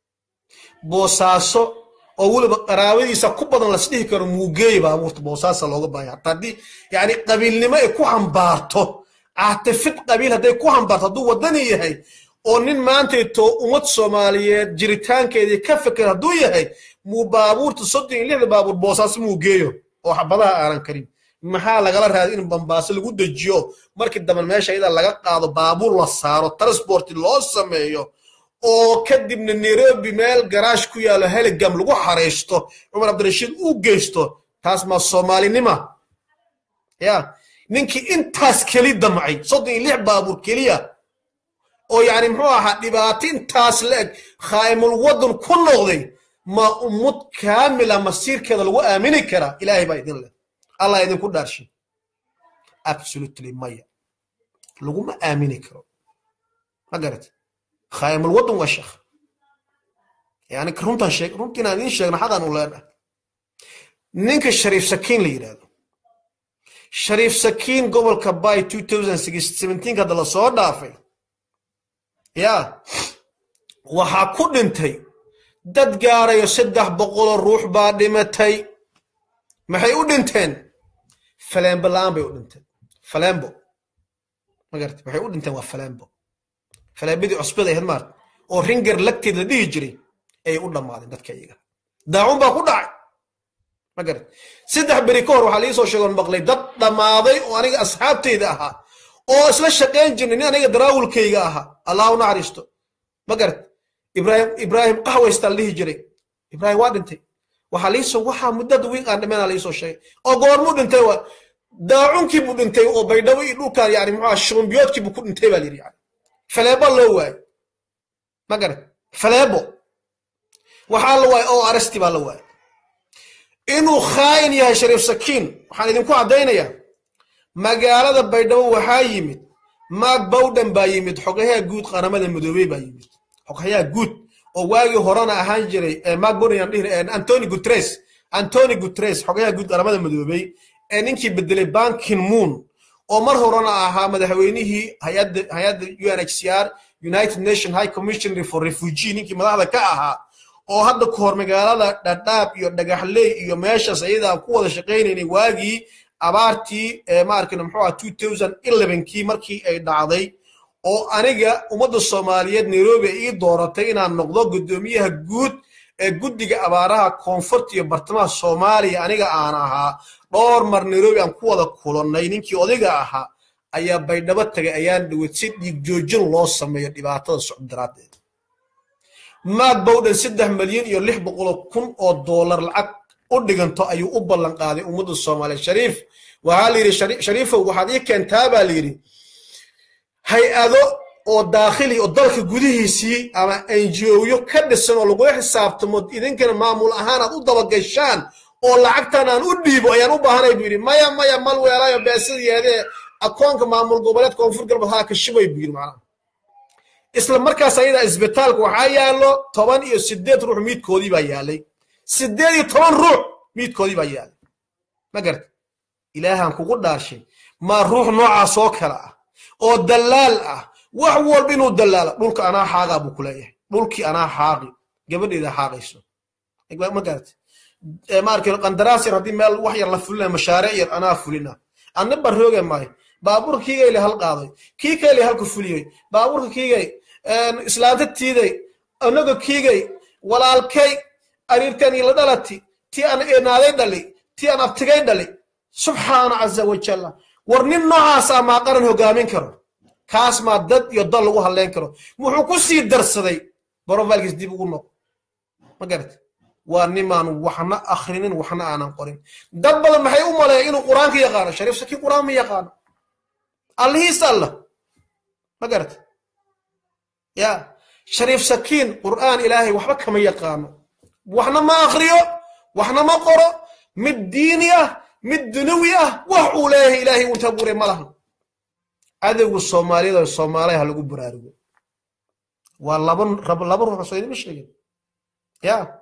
Speaker 1: بوساسو أول براوي يسكب بدن لسنيه كانوا موجيبا مرت بوساسو لوجا بايع تدي يعني قبيل لما يكون عم بارتو عتفت قبيل هذا يكون عم بارتو دو ودني هاي ونن ما أنت تو أمت سومالية جريتان كذي كيف كده دو هاي مو بابور تصدق اللي هذا بابور بوساس مو جيو أو حبضها أنا كريم محل قالر هذا إن بمباس اللي قد الجيو مركز دم الماشي إذا لقى قاضي بابور للصار الترانسبورت اللي سميه أو كدي من النيروبي بمال جراش كويا لهال الجمل وحريشته عمر عبد الرشيد وجيشته تاسمع الصومالي نما يا ننكي أنت تاس كلي دمعي صدق اللي بابور كليه أو يعني هو حد باتين تاس لك خايم الوطن كله ذي ما أمت كاملة مسير كذا لو آمنك كرا إلهي بايدين له الله يدين كل دارشي absolutely مايا لو ما آمنك كرا ما قرأت خايم الوطن والشيخ يعني كرمت الشيخ ممكن أن الشيخ نحضر نولانا نينك الشريف سكين لي هذا شريف سكين قبل كباي ألفين وسبعطعش كذا لصور دافع يا وحاكون انتي dad gaarayo saddex boqol ruux baa dhimatay maxay u dhinteen Flambo laan bay u dhinteen Flambo magartay maxay u dhinteen waa Flambo Flambidi cusbada ahayd maar oo ringer lagteed la dhihi jiray ay u dhamaadeen dadka iyaga daacun baa ku dhacay magartay saddex bari ka hor waxa la soo sheegon maqlay dad dhamaaday oo aniga asxaabteyda ahaa oo isla shaqeyn jirnay aniga daraawulkayga ahaa Allahu naxariisto magartay إبراهيم إبراهيم قهوة يستليه جري إبراهيم وادنتي وحليسو وحا مدد وين قال من عليسو شيء أو قور مدنتي و داعون كي مدنتي أو بيدوي لوكا يعني مع الشربيات كي بكون انتي بالي يعني فلابو الله واي ما قرأت فلابو وحال واي أو أرستي بالواي إنه خاين يا شريف سكين وحال يدنكو عدينا يا مقالة بيدوي وحايمت ماك بودن بايمت حقها قود قرامة المدوبي بايمت حقها جود أو واجي هرانا أهانجري ما قولنا يعني أنتوني غوتريس أنتوني غوتريس حقها جود أرماد المدوبي إنكي بدل بانك مون أو مر هرانا أها مدحوينه هياد هياد يو إن إتش سي آر United Nations High Commissioner for Refugee نكي مدحدا كأها أو هذا كهر مقالة دتاب يو دقحلي يو ماشا سيدا قوة شقين إني واجي أبارتي ماركنا محوها ألفين وحداشر كي مركي أي دعضي oo aniga umada Soomaaliyeed Nairobi ay dooratay inaan noqdo gudoomiyaha guud ee guddiga abaaraha koonfurta iyo bartamaha Soomaaliya aniga aan ahaa dhowr mar Nairobi aan ku wada kulannay ninkii odayga ahaa ayaa baydhabo tagay ayaan dhawad si dhiig joojin loo sameeyo dhibaatada socdaradeed maad bowdan saddex milyan iyo lix boqol kun oo dollar lacag u dhiganto ayuu u ballan qaaday umada Soomaaliyeed Shariif waxa la yiri Shariif waxaad ii keentaa baa la yiri hay-ado oo daakhili oo dalka gudihiisii ama N G O yo ka dhisan oo lagu xisaabtamo idinkana maamul ahaan aad u daba gashaan oo lacagtan aan u dhiibo ayaan u baahanay biiri maya maya mal weelaayo beesadiyeede akoonka maamul goboleed koonfur galbeed ha ka shibay biiri macna isla markaas ayada isbitaalku waxa yaalo toban iyo siddeed ruux midkoodii baa yaalay siddeed iyo toban ruux midkoodii baa yaalay ma garta ilaahan kugu dhaarshay ma ruux noocaas oo kala ah oo dalaal ah وحول بينو الدلالة دولك أنا حاجة أبو كلية دولك أنا حاجي قبل إذا حاجيسو يقول ما قالت ماركي قندراسي ردي مال وحي الله فلنا مشاريع أنا فلنا أنا بروج ماي بابور كي جاي لهالقاضي كي كي لهالكفلية بابور كي جاي إسلام تيجي أنا كي جاي ولا الكي أريدني لدلتي تي أنا نادي دلي تي أنا بتجي دلي سبحان عز وجل ورنين نعاسا ما قرنه قامين كرو كاس ما دد يضل وهالين كرو محكوسي الدرس ذي برو فالكيس دي بقولنا ما قرت ونمان وحنا آخرين وحنا أنا قرين دبل ما هي أم ولا إنه قرآن كي يقرأ شريف سكي قرآن مي يقرأ الله يسأله ما قرت يا شريف سكين قرآن إلهي وحبك ما يقرأ وحنا ما آخريه وحنا ما قرأ من دينية من دنوية وحوله إلهي وتبوري ملهم أدعو الصومالي الصومالي هلقوا برارجو والله بن رب الله بروح صيني مش لين يا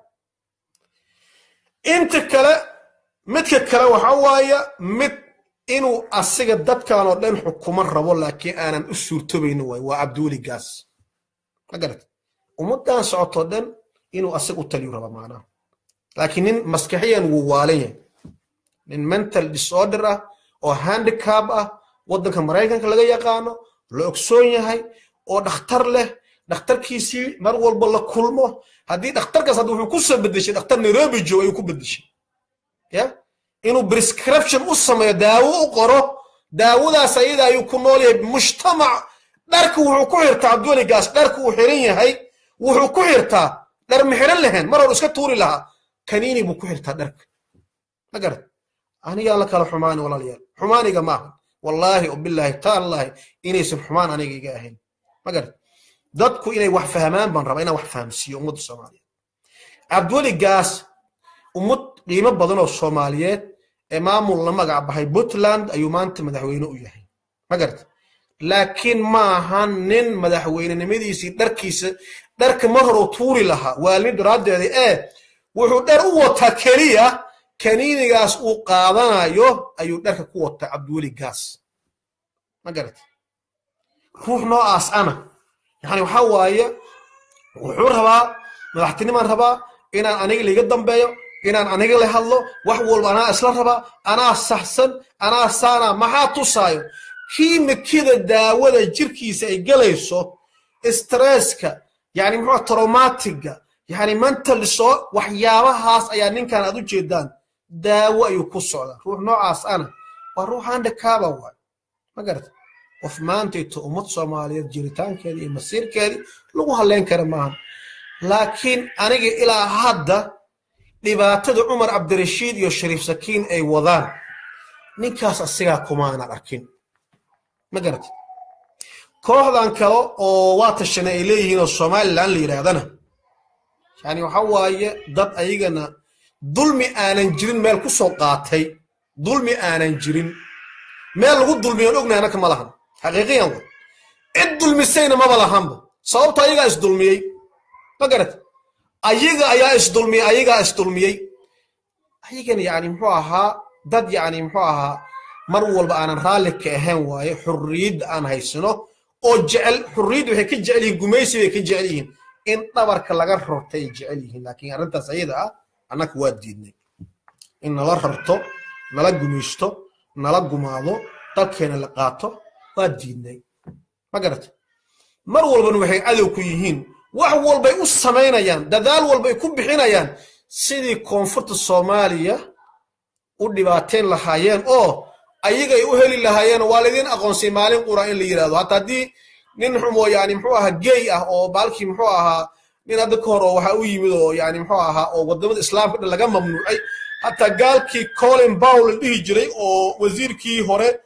Speaker 1: أنت كلا متك كلا وحوايا مت إنه السجى دب كانوا لين حكومة رب الله كي أنا أسر تبينه وعبدولي جاس أقدر ومدة ساعات لين إنه السجى تليو رب معنا لكن مسكحيا وواليا من mental disorder أو handicap ودك مريكان كلا جاي قانو لوكسونيا هاي أو دكتور له دكتور كيسي مرول بالله كلمه هذه دكتور كسادو في كوسة بديش دكتور نيروبي جو يكون بديش يا إنه prescription أصلا داو قرا داو ذا سيدا يكون مولي مجتمع درك وحكوير تعبدوني جاس درك وحرية هاي وحكوير تا در محرن لهن مرة رسكت توري لها كنيني بكوير تا درك ما قرت أنا يا لك الحماني ولا ليال حماني جماعة والله وبالله تعالى الله إني اسم حمان أنا جاهين ما قلت ضدكوا إني واحد فهمان بن ربنا واحد فهم سي أمود الصومالية عبدولي جاس أمود قيمة بدنا الصوماليات إمام الله ما قعد بهاي بوتلاند أيومان تمدحوينه وياهين ما قلت لكن ما هنن مدحوين نمدي يصير دركيس درك مهر طوري لها والد راد إيه وحدر هو تكريه كنيني جاس وقاضنا يو أيو درك قوة عبدولي جاس ما قلت روح ناقص أنا يعني وحوايا وحورها ملحتني من ربا إن أنا اللي قدام بيو إن أنا اللي هلو وحول أنا أصلا ربا أنا أحسن أنا سانا ما حاتو سايو كيم كذا داولا جركي سيجلسو استرسك يعني مو تروماتيك يعني منتل سو وحيابها يعني كان أدو جدًا داوى يكسر روح نوعاس أنا وروح عندك كابا واي ما قلت وفمانتي تأمت صومالية جريتان كذي مسير كذي لو هالين كرمان لكن أنا إلى هذا لبعتد عمر عبد الرشيد والشريف سكين أي وضان نكاس السجا كمان لكن ما قلت كوهدان كلو أو واتشنا إليه هنا الصومال لان اللي يرادنا يعني وحواي ضد أيجنا ظلمي أنا جرين مال كسوقاتي ظلمي أنا جرين مال غد ظلمي أنا أنا كمالهم حقيقيا الظلم سين ما بلهم صوت أيجا إس ظلمي ما قرت أيجا أيا إس ظلمي أيجا إس ظلمي أيجا يعني محوها ضد يعني محوها مرول بأنا خالك كهن واي حريد أنا هيسنو أو جعل حريد وهيك جعلين قميصي وهيك جعلين إن تبارك الله غير رتي جعلين لكن أنت سيدا أنا كواد ديني إن الله رتو نلاقو ميشتو نلاقو ماضو تكين لقاتو واد ديني ما قرت مرول بنو وحي أدو كيهين وحول بي أسمين أيان دادال والبي كبحين أيان سيدي كونفورت الصومالية ودي باتين لحايان أو أيغا يوهلي لهايان والدين أقونسي مالين قرآن اللي يرادو حتى دي ننحمو يعني محوها جاي أو بالكي محوها من هذا كورو وحاو يمدو يعني محوها أو قدام الإسلام كده لقى ممنوعي حتى قال كي كولين باول اللي يجري أو وزير كي هوري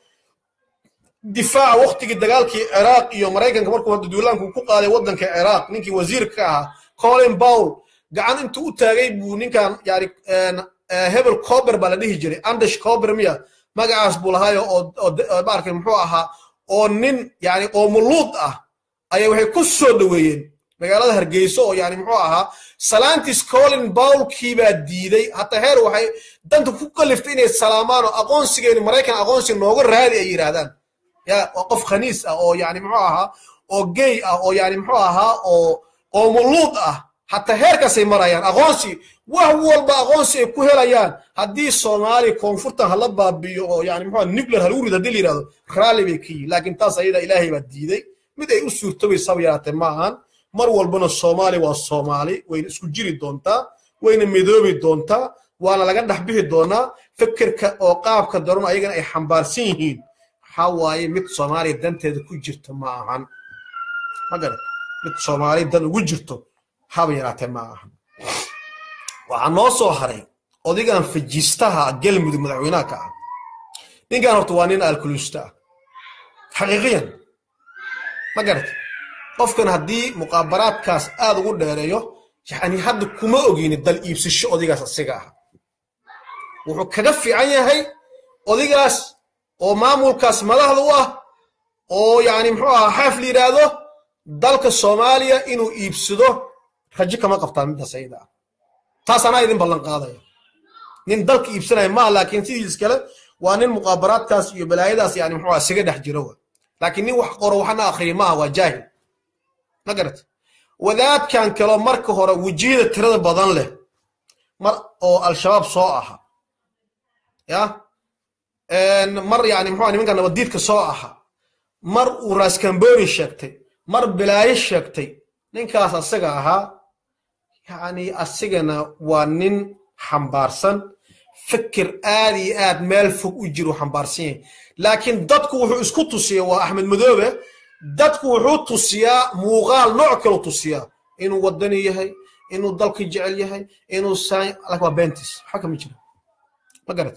Speaker 1: دفاع وقت كده قال كي عراق يوم مريكان كماركو هدو دولان كو قادي ودن كعراق نينكي وزير كاها كولين باول قعان انتو تاقيبو نينكان يعني هبل كوبر بلده يجري أندش كوبر ميا magacaas buu lahayo oo oo baarkay muxuu ahaa oo nin yaani oo muluud ah ayay waxay ku soo dhaweeyeen magaalada Hargeysa oo yaani muxuu ahaa salaantis Colin Paul kiiba diiday hatta heer waxay danta ku kaliftay inay salaamaan oo aqoonsigeena Mareykan aqoonsi nooga raadi ay yiraahdaan ya qof khaniis ah oo yaani muxuu ahaa oo gay ah oo yani muxuu ahaa oo qoomuluud ah hatta heerkaasay marayaan aqoonsi wax walba aqoonsi ay ku helayaan haddii Soomaali koonfurta hala baabiyo oo yani muxuu nuclear hal urid hadii la yiraahdo raalli bay kii laakiin taas ayada Ilaahay baa diiday mid ay u suurtobay sabayaatay maahan mar walbana Soomaali waa Soomaali way isku jiri doontaa wayna midoobi doontaa waana laga dhaxbixi doonaa fikirka oo qaabka daran ayagana ay xambaarsan yihiin waxa waaye mid Soomaali danteeda ku jirta maahan magar mid Soomaali dan ugu jirto haba yaraatay maahan waxa noo soo haray odigan fajistaha galmudug madaxweynaha ka ah ninkan horta waa nin alkulista xaqiiqiyan magar qofkan hadii muqaabaraadkaas aad ugu dheereeyo yani hadda kuma ogin dal iibsasho odigaas asiga ah wuxuu kaga fiican yahay odigaas oo maamulkaas madaxda u ah oo yani muxuu ahaa xafli yiraahdo dalka Soomaaliya inuu iibsado rajo kama qabtaan mid sayida taas ana idin ballan qaaday nin dalka iibsanay ma laakiin sidii iskale waa nin muqaabaraadkaas iyo balaayadaas yani muxuu ahaa siga dhex jiro laakiin nin wax qoro waxna akhriyo ma waa jaahil magarat wadaad kan kale marka hore wajiyada tirada badan leh mar oo al-shabaab soo aha ya een mar yani muxuu nimanka nabadiidka soo aha mar uu raas Kamboni sheegtay mar bilaayo sheegtay ninkaas asaga ahaa yani asigana waa nin xambaarsan fikir aad iyo aad meel fog u jiro xambaarsan laakiin dadku wuxuu isku tusiyay waa Axmed Madoobe dadku wuxuu tusiyaa muuqaal nooc kale tusiyaa inuu wadani yahay inuu dalka jecel yahay inuu saay alaka bentis xakam jiro magarat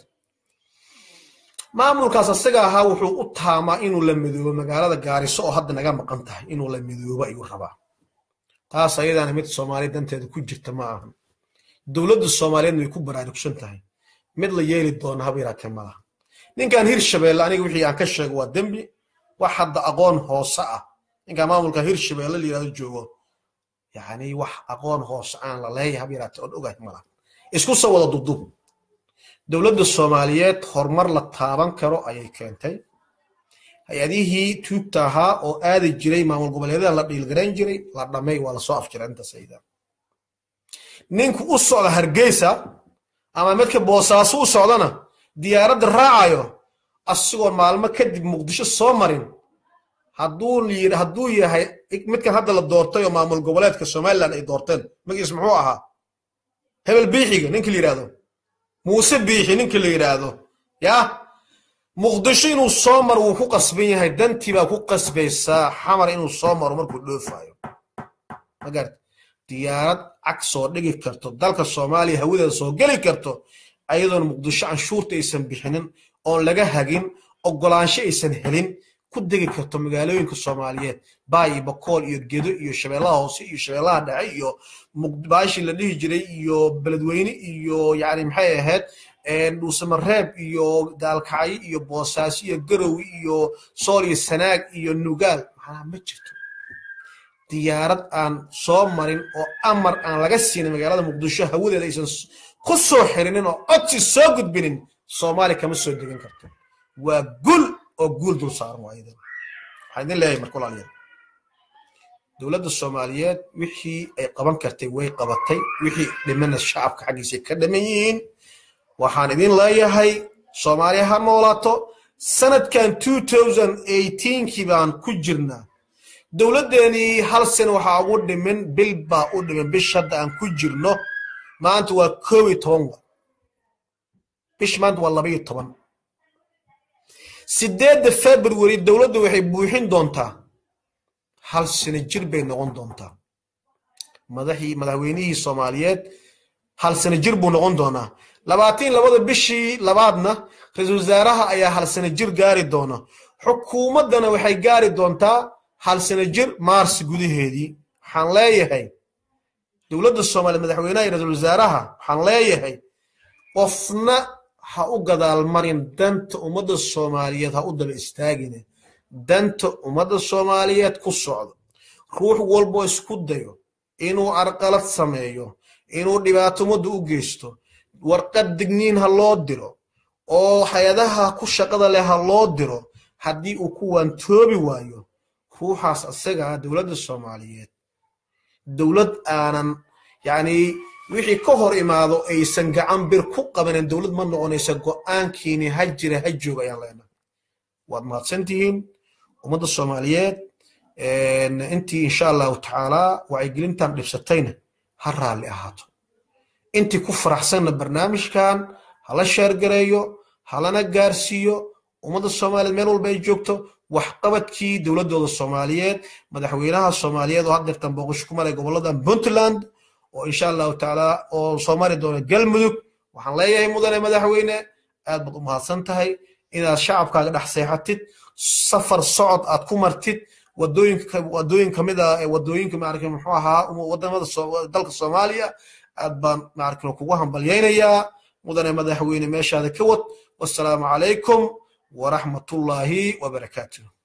Speaker 1: maamulkaas asaga ahaa wuxuu u taamaa inuu la midoobo magaalada Gaariso oo hadda naga maqan tahay inuu la midoobo ayuu rabaa taas ayadana mid Soomaali danteeda ku jirta ma aha dawladda Soomaaliyeed way ku baraarugsan tahay mid la yeeli doona habeera kamala ninkan Hirshabeelle aniga wixii aan ka sheego waa dambi wax hadda aqoon hoose ah ninka maamulka Hirshabeelle la yiraahdo joogo yani wax aqoon hoose aan la leeyahay habeera oo ogahay mala isku soo wada dudub dawladda Soomaaliyeed hormar la taaban karo ayay keentay hay'adihii tuugtaha oo aadi jiray maamul goboleedyada la dhiilgareyn jiray la dhamay waa la soo afjiray inta sayida ninku u socda Hargeysa ama midka Boosaaso u socdana diyaarad raacayo asigoo maalmo kadib Muqdisho soo marin hadduu liir hadduu yahay midka hadda la doortay oo maamul goboleedka Soomaaliland ay doorteen magiis muxuu ahaa hebel biixiga ninka la yiraahdo Muuse biixi ninka la yiraahdo ya Muqdisho inuu soo mar uu ku qasban yahay dantii baa ku qasbaysaa xamar inuu soo maro markuu dhoofayo magar diyaarad cag soo dhigi karto dalka Soomaaliya hawada soo gali karto ayadoon Muqdisho canshuurta aysan bixinin oo laga hagin ogolaansho aysan helin ku degi karto magaalooyinka Soomaaliyeed Baay Bakool iyo Gedo iyo Shabeellaha Hoose iyo Shabeellaha Dhexe iyo Muqdisho la dhihi jiray iyo Beledweyne iyo yaani maxay ahayd ee Dhuusamareeb iyo Daalkacay iyo Boosaaso iyo Garowe iyo Sool iyo Sanaag iyo Nugaal maxaa ma jirto diyaarad aan soo marin oo amar aan laga siin magaalada Muqdisho hawadeeda aysan ku soo xirinin oo codsi soo gudbinin Soomaali kama soo degan karto waa gul oo gul dul saaran waayeen waxaan leeyahay markuu laaliyo dawladda Soomaaliyeed wixii ay qaban kartay way qabatay wixii dhimana shacabka xaqiisa ka dhameeyeen waxaan idin leeyahay Soomaaliya ha noolaato sanadkan two thousand eighteen kii baan ku jirnaa dawladeeni hal sano waxa ugu dhiman bil baa u dhiman bishada aan ku jirno maanta waa kow iyo toban bish maanta waa laba iyo toban sideedda February dawladdu waxay buuxin doontaa hal sano jir bay noqon doontaa madaxii madaxweynihii Soomaaliyeed hal sano jir buu noqon doonaa labaatan iyo laba bishii labaadna ra'iisul wasaaraha ayaa hal sano jir gaari doona xukuumadana waxay gaari doontaa hal sano jir Maars gudaheedii waxaan leeyahay dawladda Soomaaliya madaxweynaha ra'iisul wasaaraha waxaan leeyahay qofna ha u gadaal marin danta ummadda Soomaaliyeed ha u daba istaagin danta ummadda Soomaaliyeed ku socdo ruux walba isku dayo inuu arqalad sameeyo inuu dhibaato ummadda u geysto warqad digniin ha loo diro oo hay'adaha ku shaqada leh ha loo diro haddii uu ku waantoobi waayo ruuxaas asaga dowladda Soomaaliyeed dowlad aanan yani wixii ka hor imaado aysan gacan bir ku qabanin dowlad ma noqonaysa go'aankiini ha jira ha jooga ayaan leenahay waad mahadsantihiin ummadda Soomaaliyeed intii insha allahu tacaala wacyigelintan dhibsatayna ha raalli ahaato intii ku faraxsanna barnaamijkan hala sheergareeyo halana gaarsiiyo ummadda Soomaaliyeed meel walba ay joogto waxqabadkii dowladooda Soomaaliyeed madaxweynaha Soomaaliyeed oo hadda tan booqasho ku maray gobolada Puntland oo insha allahu tacaala oo Soomaali doona galmudug waxaan leeyahay mudane madaxweyne aad baad u mahadsan tahay inaad shacabkaaga dhex seexatid safar socod aad ku martid wadooyinka wadooyin kamid ah ee wadooyinka maarkay muxuu ahaa wadamada dalka Soomaaliya aad baan maarkay kugu hambalyeynaya mudane madaxweyne meeshaada ka wad wassalaamu calaykum ورحمة الله وبركاته.